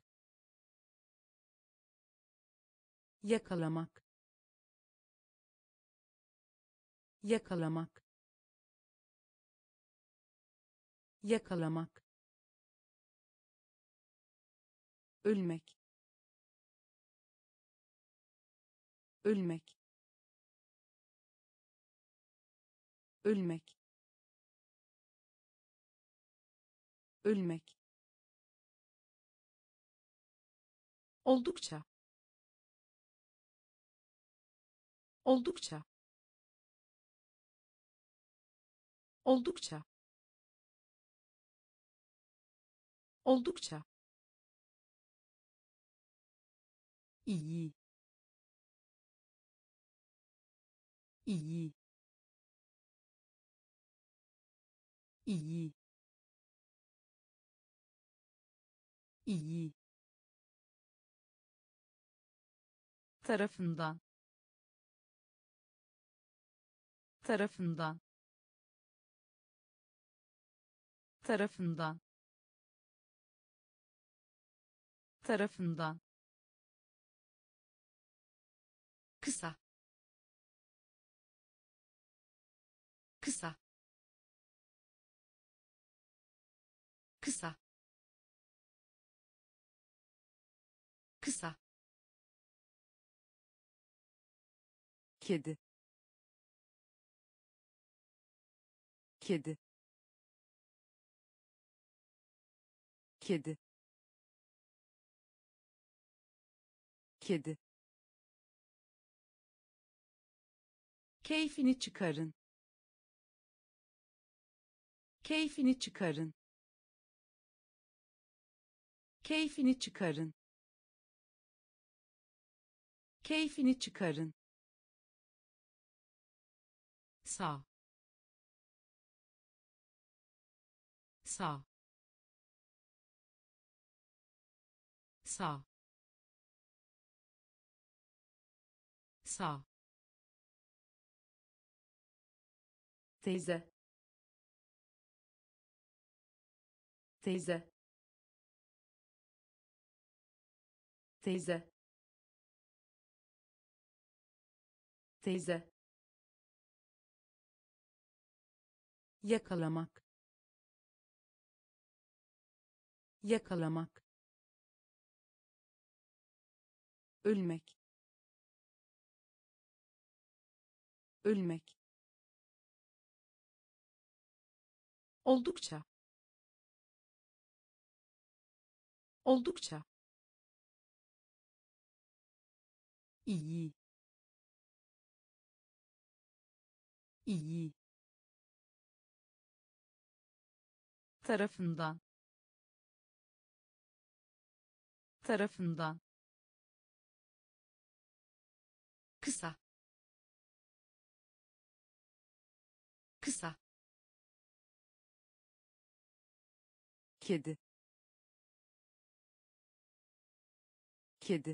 yakalamak, yakalamak, yakalamak, ölmek, ölmek, ölmek, ölmek, oldukça, oldukça, oldukça, oldukça, iyi, iyi, iyi, iyi, tarafından, tarafından, tarafından, tarafından, kısa, kısa, kısa, kısa, kedi, kedi, kedi, kedi, keyfini çıkarın, keyfini çıkarın, keyfini çıkarın, keyfini çıkarın, sağ, sağ, sağ, sağ, teyze, teyze, teyze, teyze, yakalamak, yakalamak, ölmek, ölmek, oldukça, oldukça, iyi, iyi, tarafından, tarafından, kısa, kısa, kedi, kedi,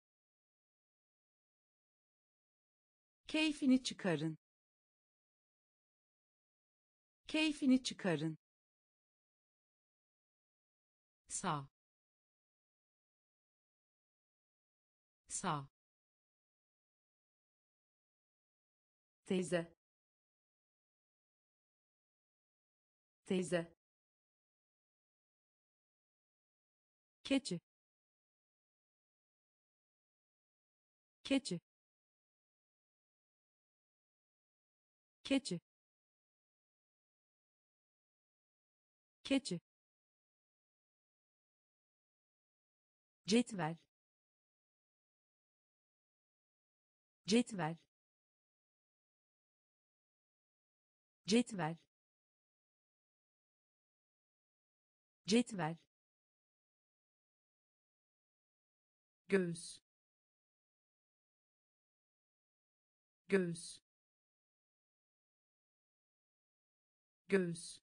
keyfini çıkarın, keyfini çıkarın, sağ, sağ, teyze, teyze, keçi, keçi, keçi, keçi, cetvel, cetvel, cetvel, cetvel, göğüs, göğüs, göğüs,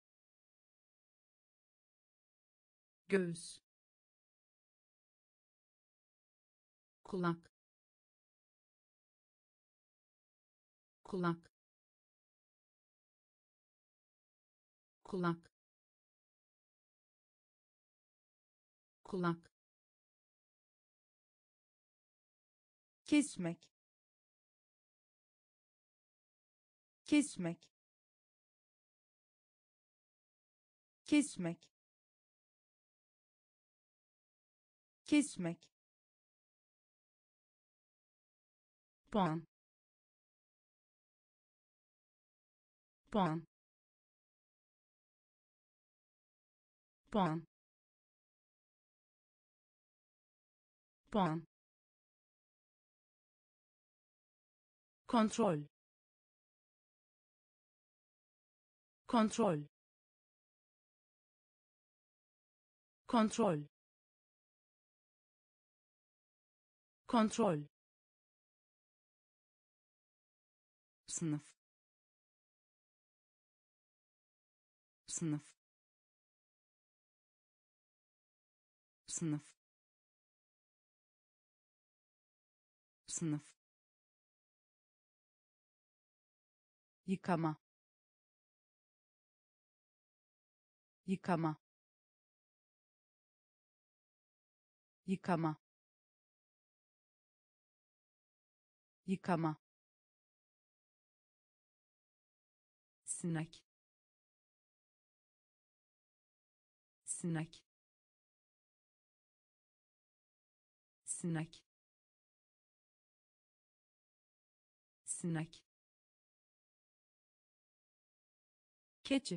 göğüs, kulak, kulak, kulak, kulak, kesmek, kesmek, kesmek, kesmek, puan, puan, puan, puan, kontrol, kontrol, kontrol, kontrol, sınıf, sınıf, sınıf, sınıf, yıkama, yıkama, yıkama, yıkama, sinek, sinek, sinek, sinek, keçi,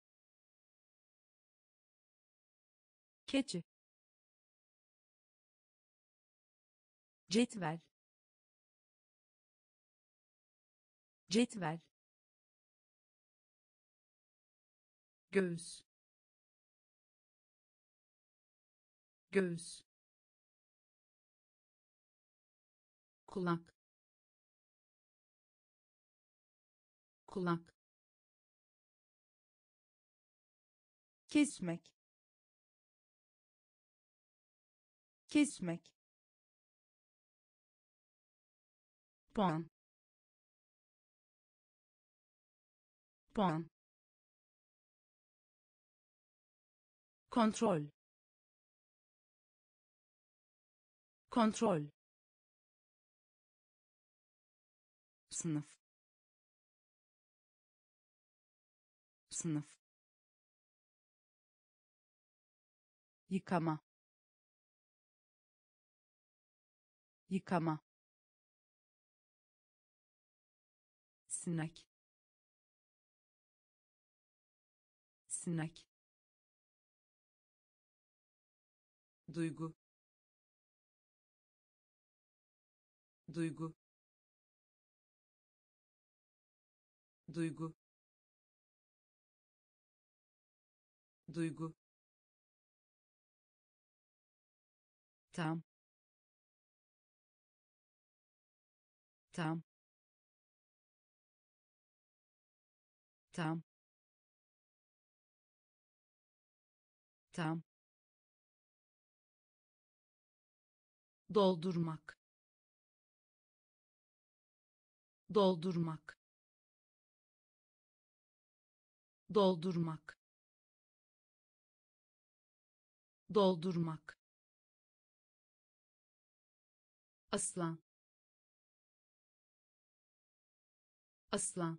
keçi, cetvel, cetvel, göğüs, göğüs, kulak, kulak, kesmek, kesmek, puan, puan, kontrol, kontrol, sınıf, sınıf, yıkama, yıkama, sinek, sinek, duygu, duygu, duygu, duygu, tam, tam, tam, tam, doldurmak, doldurmak, doldurmak, doldurmak, aslan, aslan,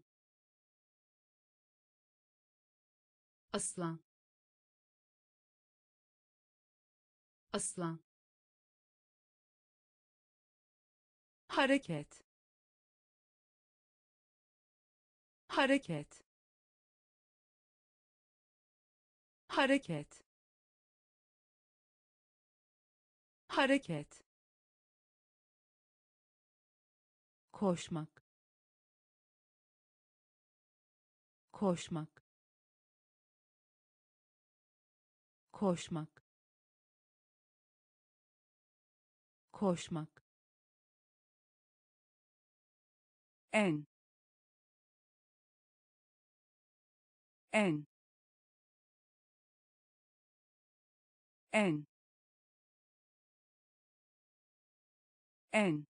aslan, aslan, hareket, hareket, hareket, hareket, koşmak, koşmak, koşmak, koşmak, en, en, en, en,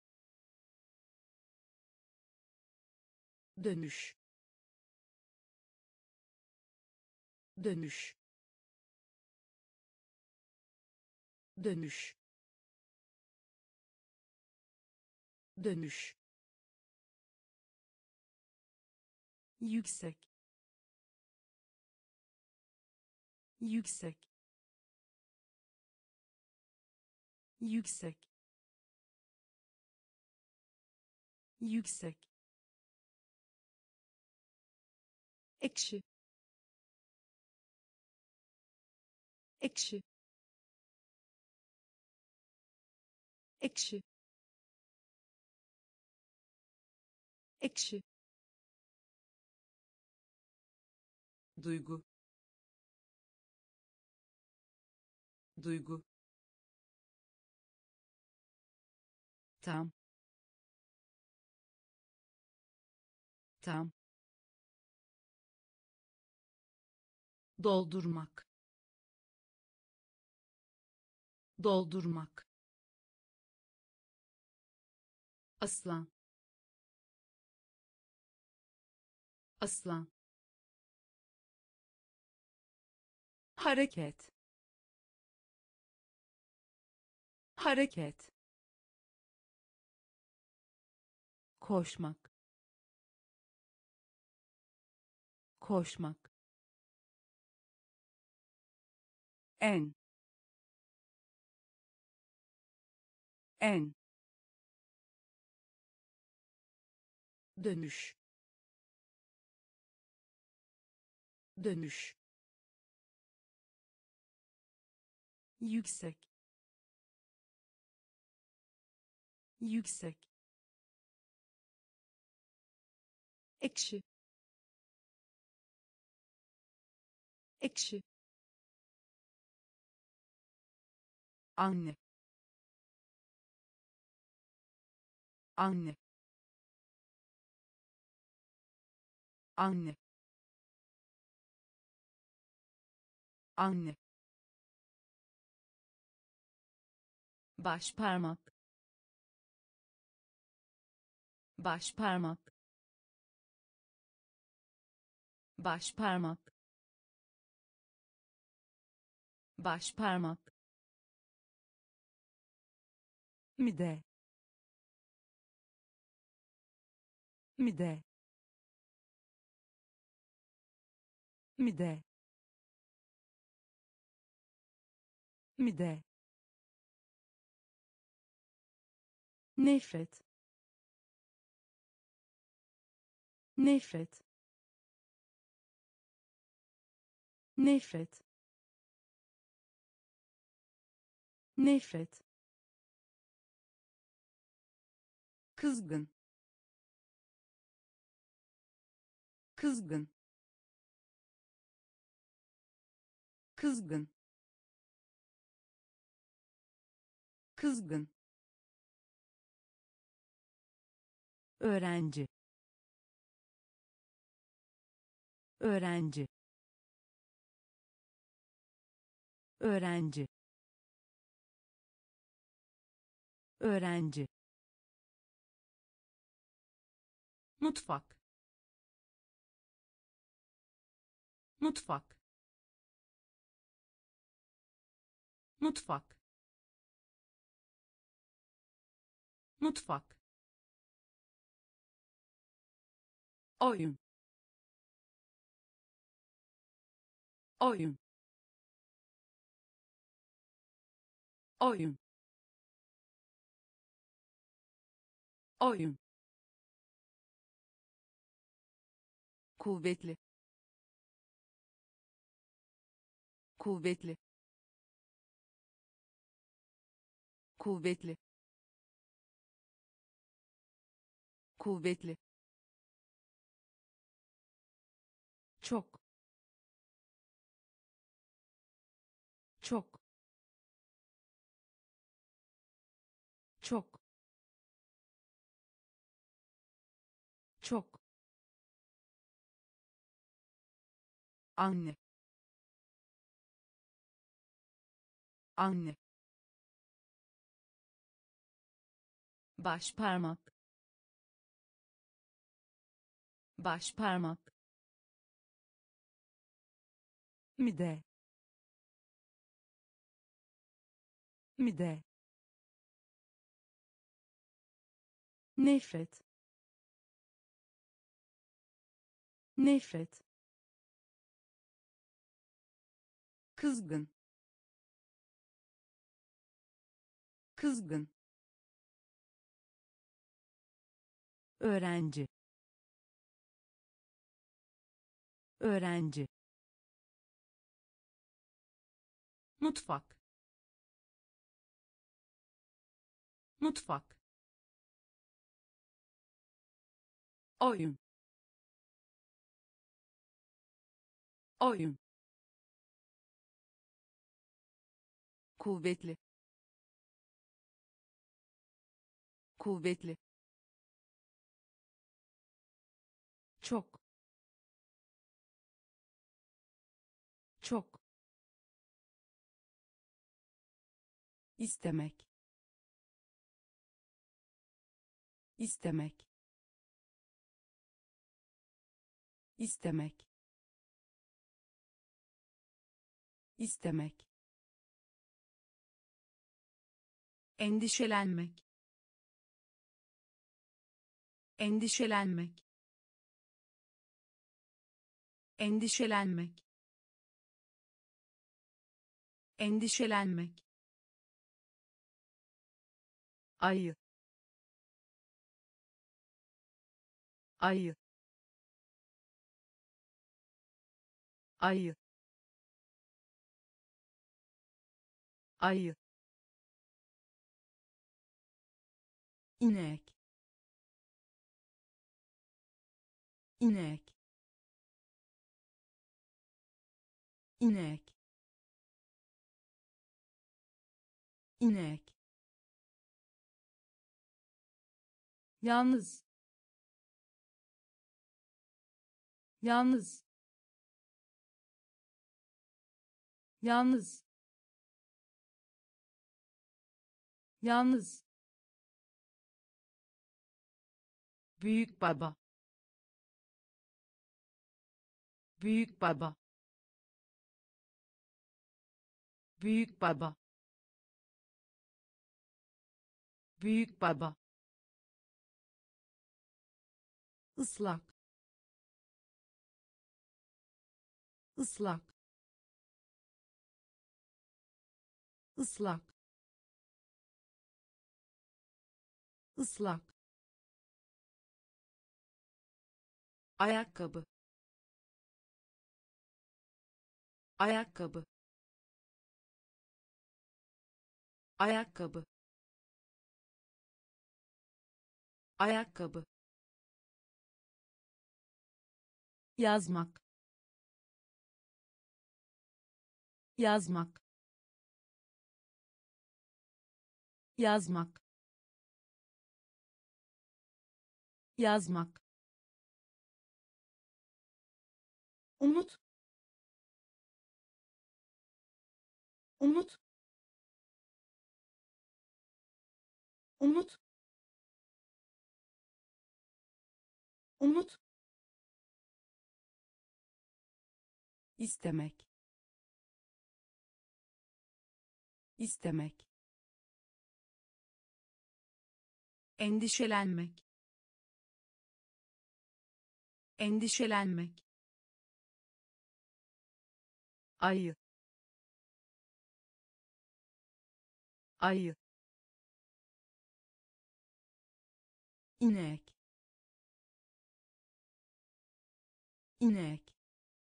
dönüş, dönüş, dönüş, dönüş, yüksek, yüksek, yüksek, yüksek, ekşi, ekşi, ekşi, ekşi, duygu, duygu, tam, tam, doldurmak, doldurmak, aslan, aslan, hareket, hareket, koşmak, koşmak, en, en, dönüş, dönüş, yüksek, yüksek, ekşi, ekşi, anne, anne, anne, anne, baş parmak, baş parmak, baş parmak, baş parmak, mide, mide, mide, mide, nefret, nefret, nefret, nefret, kızgın, kızgın, kızgın, kızgın, öğrenci, öğrenci, öğrenci, öğrenci, mutfak, mutfak, mutfak, mutfak, oyun, oyun, oyun, oyun, kuvvetli, kuvvetli, kuvvetli, kuvvetli, çok, çok, çok, çok, anne, anne, baş parmak, baş parmak, mide, mide, nefret, nefret, kızgın, kızgın, öğrenci, öğrenci, mutfak, mutfak, oyun, oyun, kuvvetli, kuvvetli, çok, çok, istemek, istemek, istemek, istemek, endişelenmek, endişelenmek, endişelenmek, endişelenmek, ayı, ayı, ayı, ayı, inek, inek, inek, inek, yalnız, yalnız, yalnız, yalnız, büyük baba, büyük baba, büyük baba, büyük baba, ıslak, ıslak, ıslak, ıslak, ayakkabı, ayakkabı, ayakkabı, ayakkabı, yazmak, yazmak, yazmak, yazmak, umut, umut, umut, umut, istemek, istemek, endişelenmek, endişelenmek, ayı, ayı, inek, inek,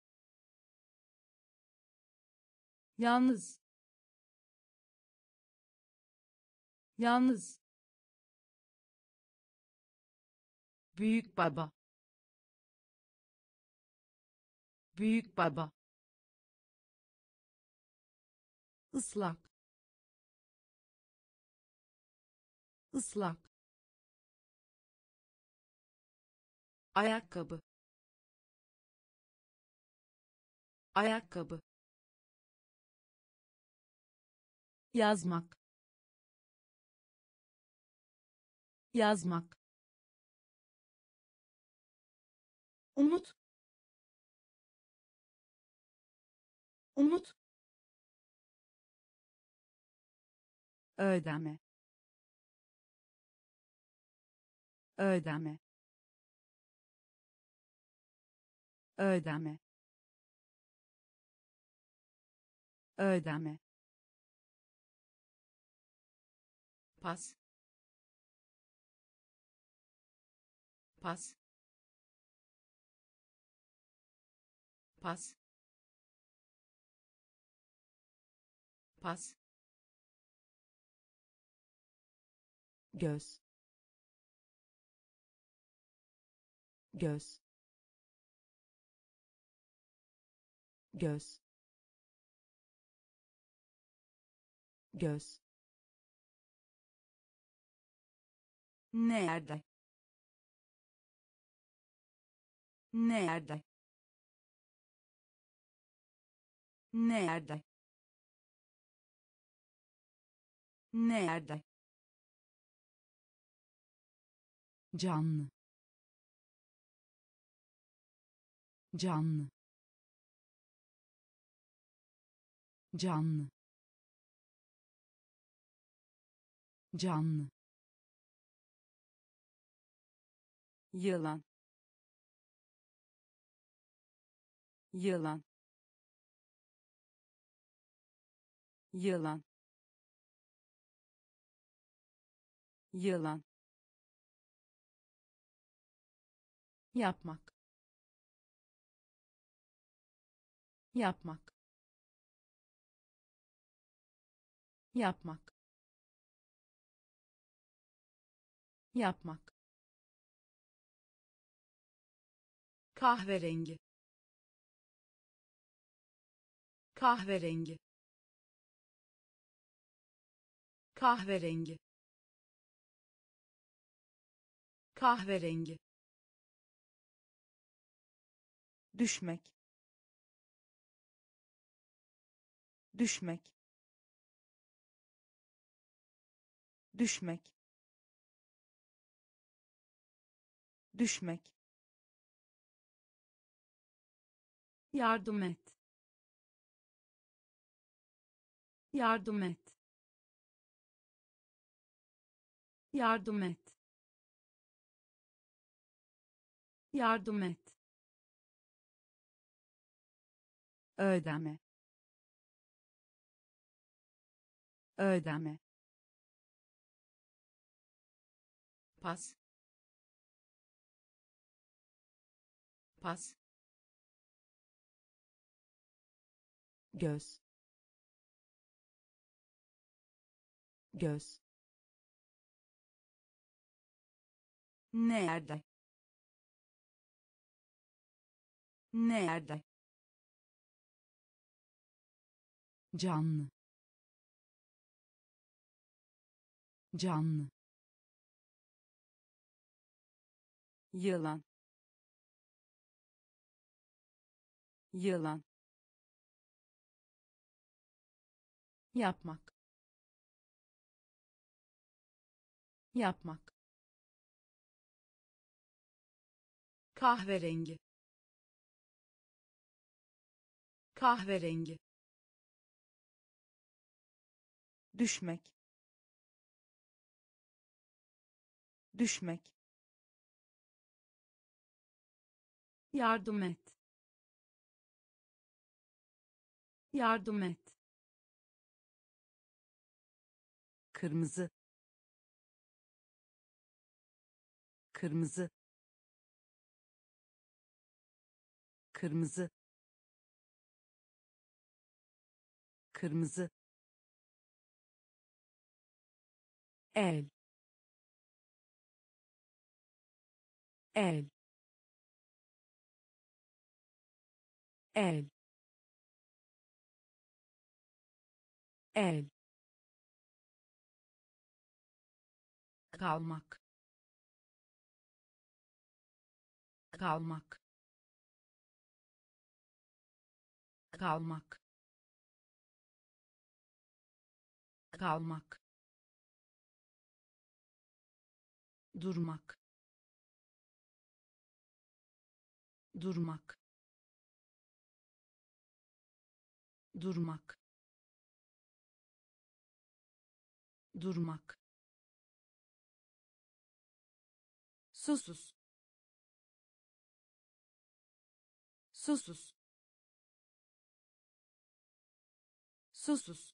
yalnız, yalnız, büyük baba, büyük baba, ıslak, ıslak, ayakkabı, ayakkabı, yazmak, yazmak, umut, umut, ödeme ödeme ödeme ödeme pas pas pas pas göz göz göz göz nerede nerede nerede nerede canlı canlı canlı canlı yılan yılan yılan yılan yapmak yapmak yapmak yapmak kahverengi kahverengi kahverengi kahverengi düşmek düşmek düşmek düşmek yardım et yardım et yardım et yardım et ödeme ödeme pas pas göz göz nerede nerede canlı canlı yılan yılan yapmak yapmak kahverengi kahverengi düşmek düşmek yardım et yardım et kırmızı kırmızı kırmızı kırmızı el el el el kalmak kalmak kalmak kalmak durmak durmak durmak durmak, susuz, susuz, susuz,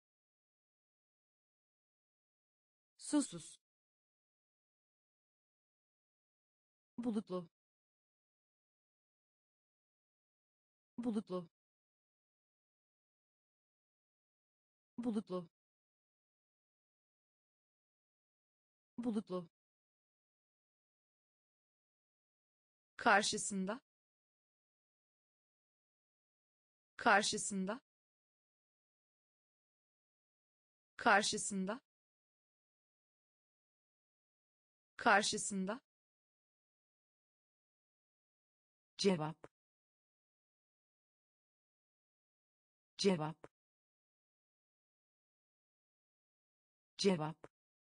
susuz, bulutlu, bulutlu, bulutlu, bulutlu, karşısında, karşısında, karşısında, karşısında, cevap, cevap, cevap,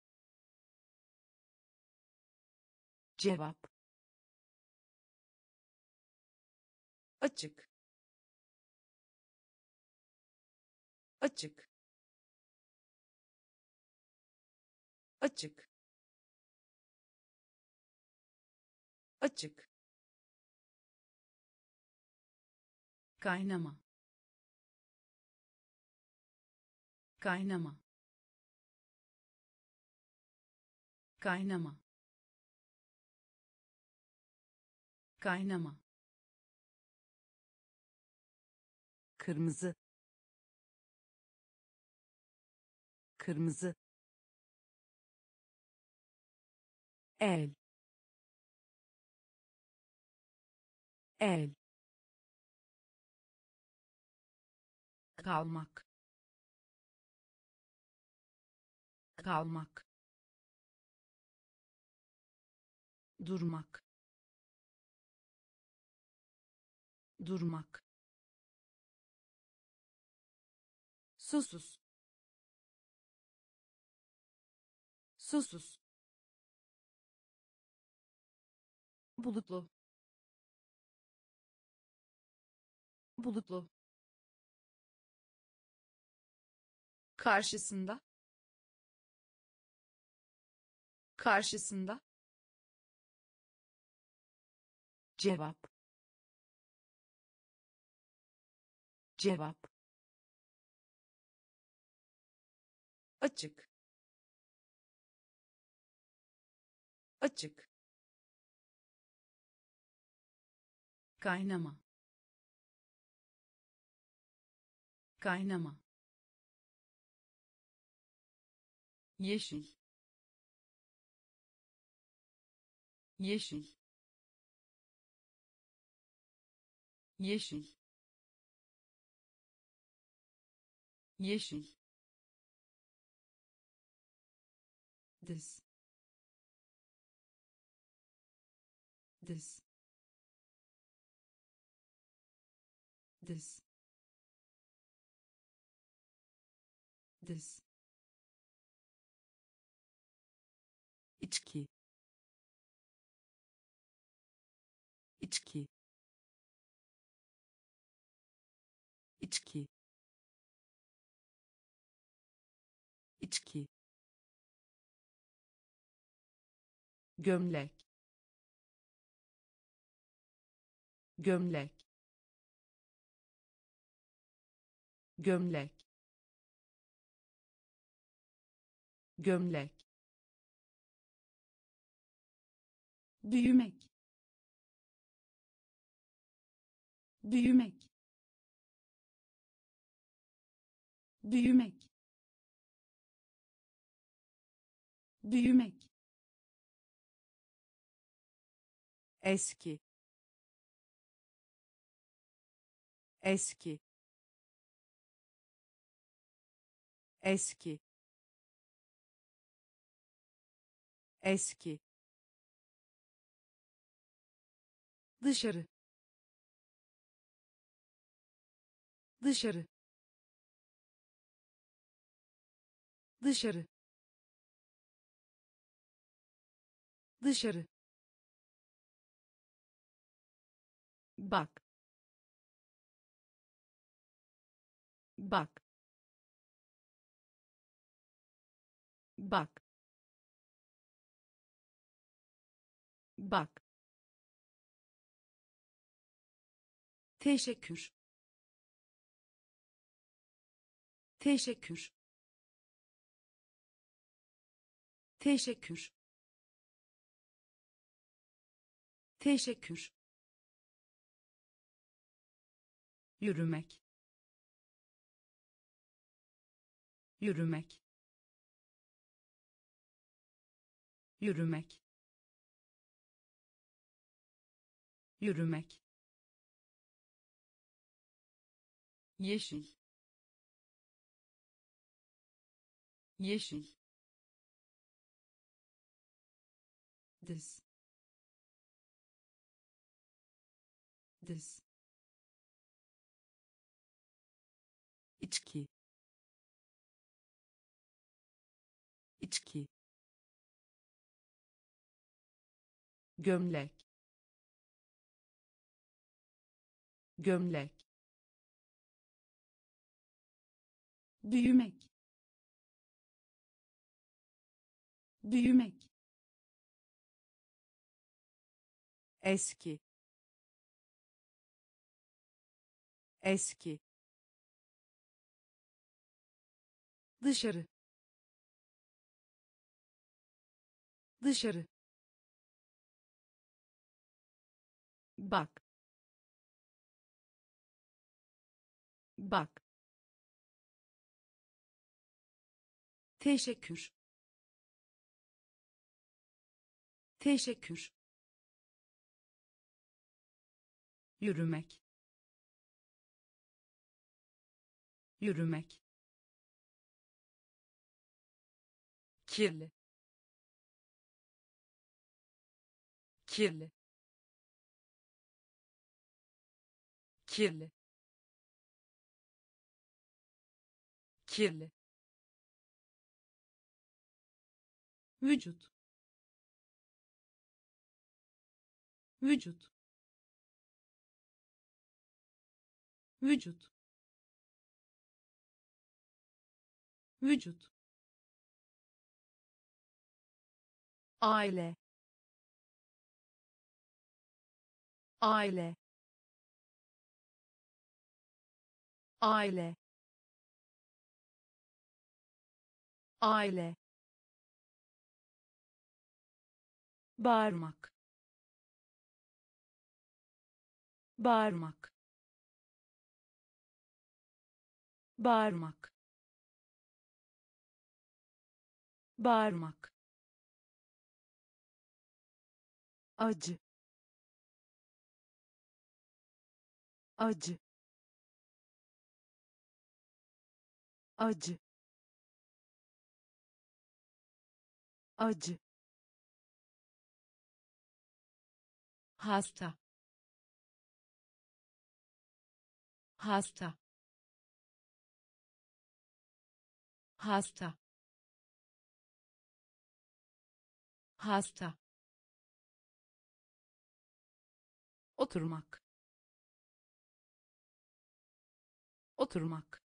cevap, açık, açık, açık, açık, kaynama, kaynama, kaynama, kaynama, kırmızı, kırmızı, el, el, kalmak, kalmak, durmak, durmak, susuz, susuz, bulutlu, bulutlu, karşısında, karşısında, cevap, cevap, açık, açık, kaynama, kaynama, yeşil, yeşil, yeşil, yeşil, diz, diz, diz, diz, içki, içki, içki, içki, gömlek, gömlek, gömlek, gömlek, büyümek, büyümek, büyümek, büyümek, eski, eski, eski, eski, dışarı, dışarı, dışarı, dışarı, bak, bak, bak, bak, teşekkür, teşekkür, teşekkür, teşekkür, yürümek, yürümek, yürümek, yürümek, yeşil, yeşil, diz, diz, içki, içki, gömlek, gömlek, büyümek, büyümek, eski, eski, dışarı, dışarı, bak, bak, teşekkür, teşekkür, yürümek, yürümek, kirli, kirli, kirli, kirli, vücut, vücut, vücut, vücut, aile, aile, aile, aile, bağırmak, bağırmak, bağırmak, bağırmak, acı, acı, acı, acı, hasta, hasta, hasta, hasta, oturmak, oturmak,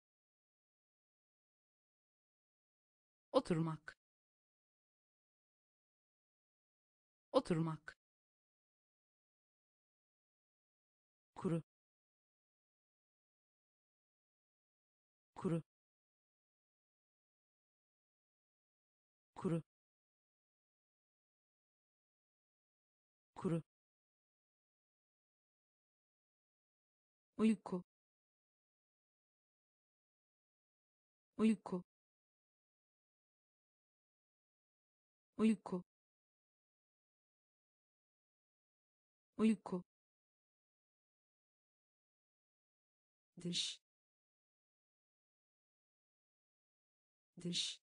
oturmak, oturmak, kuru, kuru, kuru, kuru, uyku, uyku, uyku, uyku, dış, dış,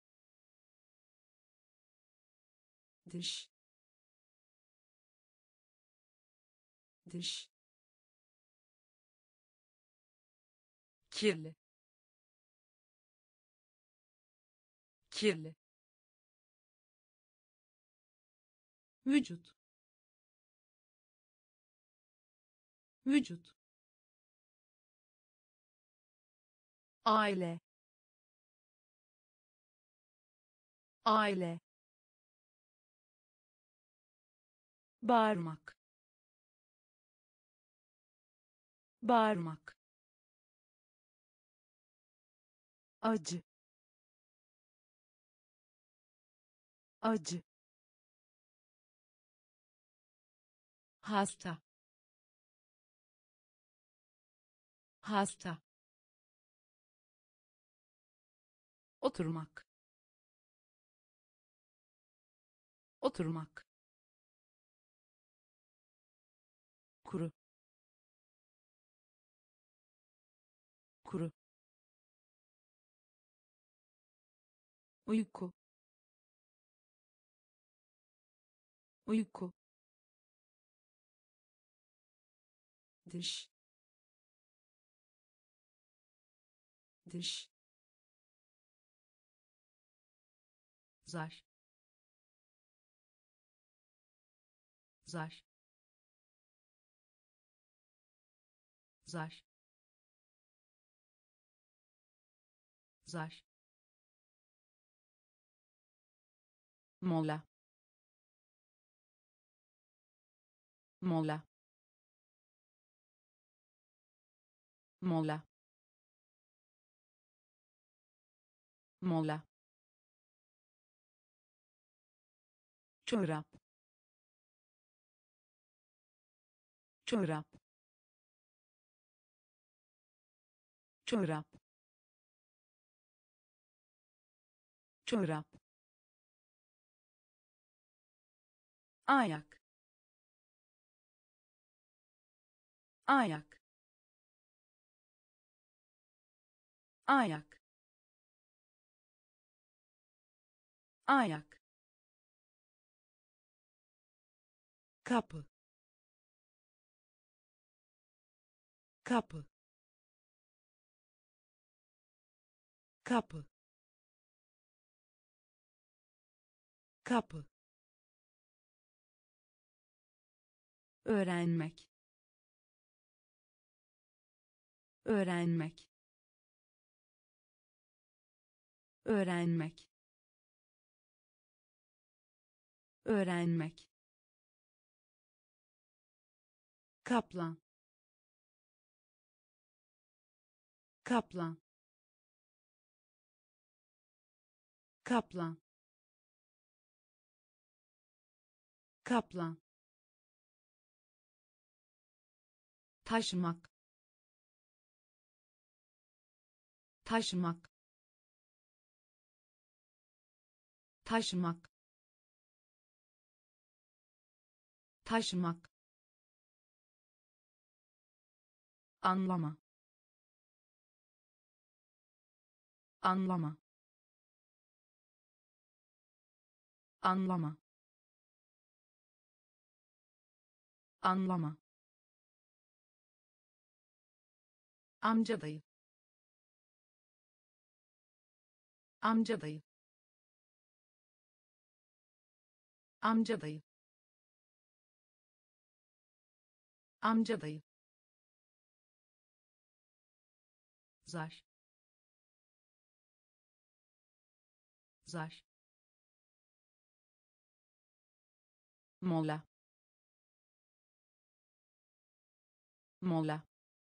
dış, dış, kirli, kirli, vücut, vücut, aile, aile, bağırmak, bağırmak, acı, acı, hasta, hasta, oturmak, oturmak, kuru, kuru, uyku, uyku, dış, dış, zar, zar, zar, zar, mola, mola, mola, mola, çorap, çorap, çorap, çorap, ayak, ayak, ayak, ayak, kapı, kapı, kapı, kapı, öğrenmek, öğrenmek, öğrenmek, öğrenmek, kaplan, kaplan, kaplan, kaplan, taşımak, taşımak, taşımak, taşımak, anlama, anlama, anlama, anlama, amca dayı, amca dayı, amca dayı, amca dayı, zar, zar, mola, mola,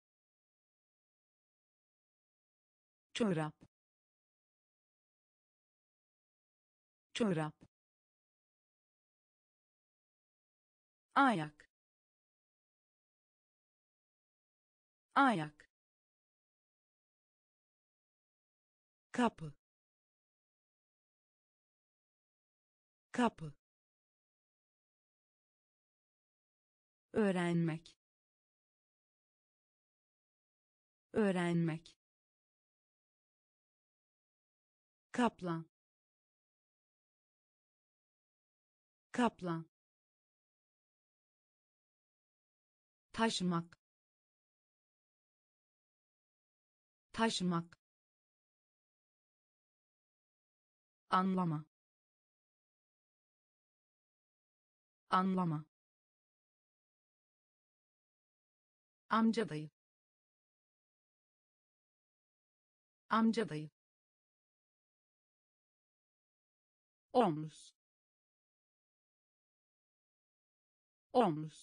çorap, çorap, ayak, ayak, kapı, kapı, öğrenmek, öğrenmek, kaplan, kaplan, taşımak, taşımak, anlama, anlama, amca dayı, amca dayı, omuz, omuz,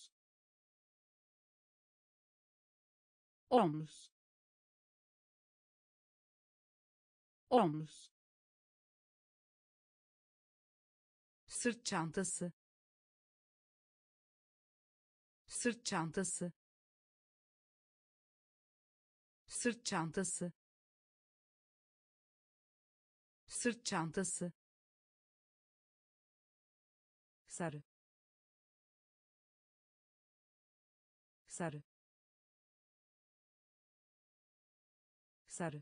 omuz, omuz, sırt çantası, sırt çantası, sırt çantası, sırt çantası, sarı, sarı, sarı,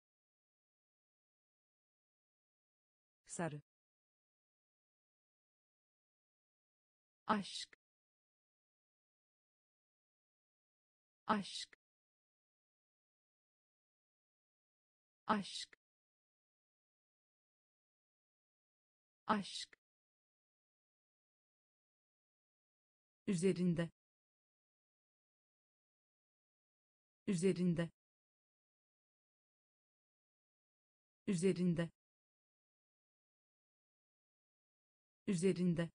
sarı, aşk, aşk, aşk, aşk, üzerinde, üzerinde, üzerinde, üzerinde,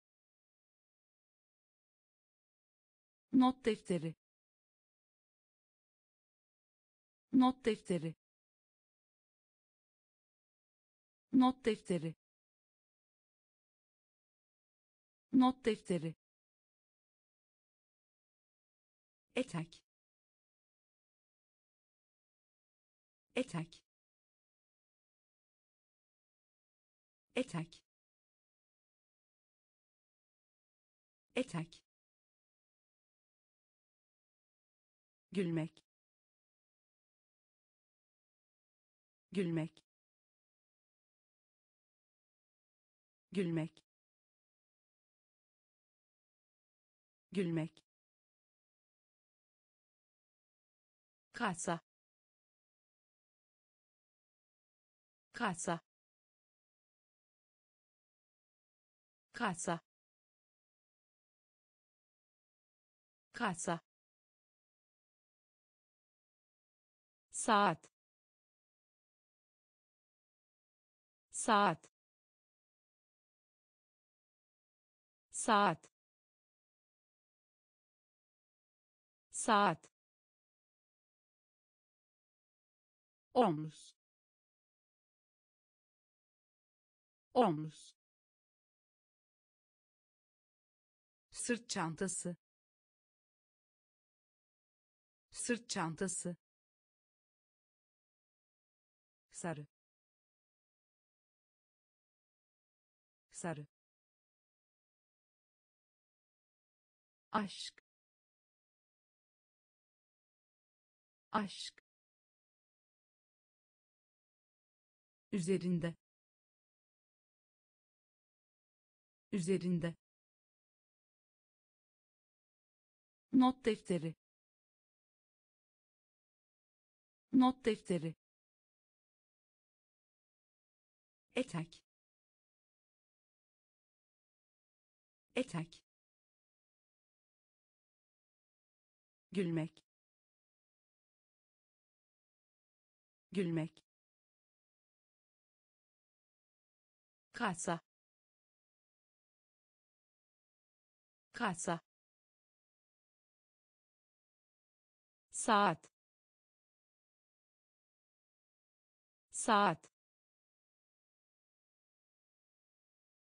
not defteri, not defteri, not defteri, not defteri, etek, etek, etek, etek, gülmek, gülmek, gülmek, gülmek, kasa, kasa, kasa, kasa, saat, saat, saat, saat, omuz, omuz, sırt çantası, sırt çantası, sarı, sarı, aşk, aşk, üzerinde, üzerinde, not defteri, not defteri, etek, etek, gülmek, gülmek, kasa, kasa, saat, saat,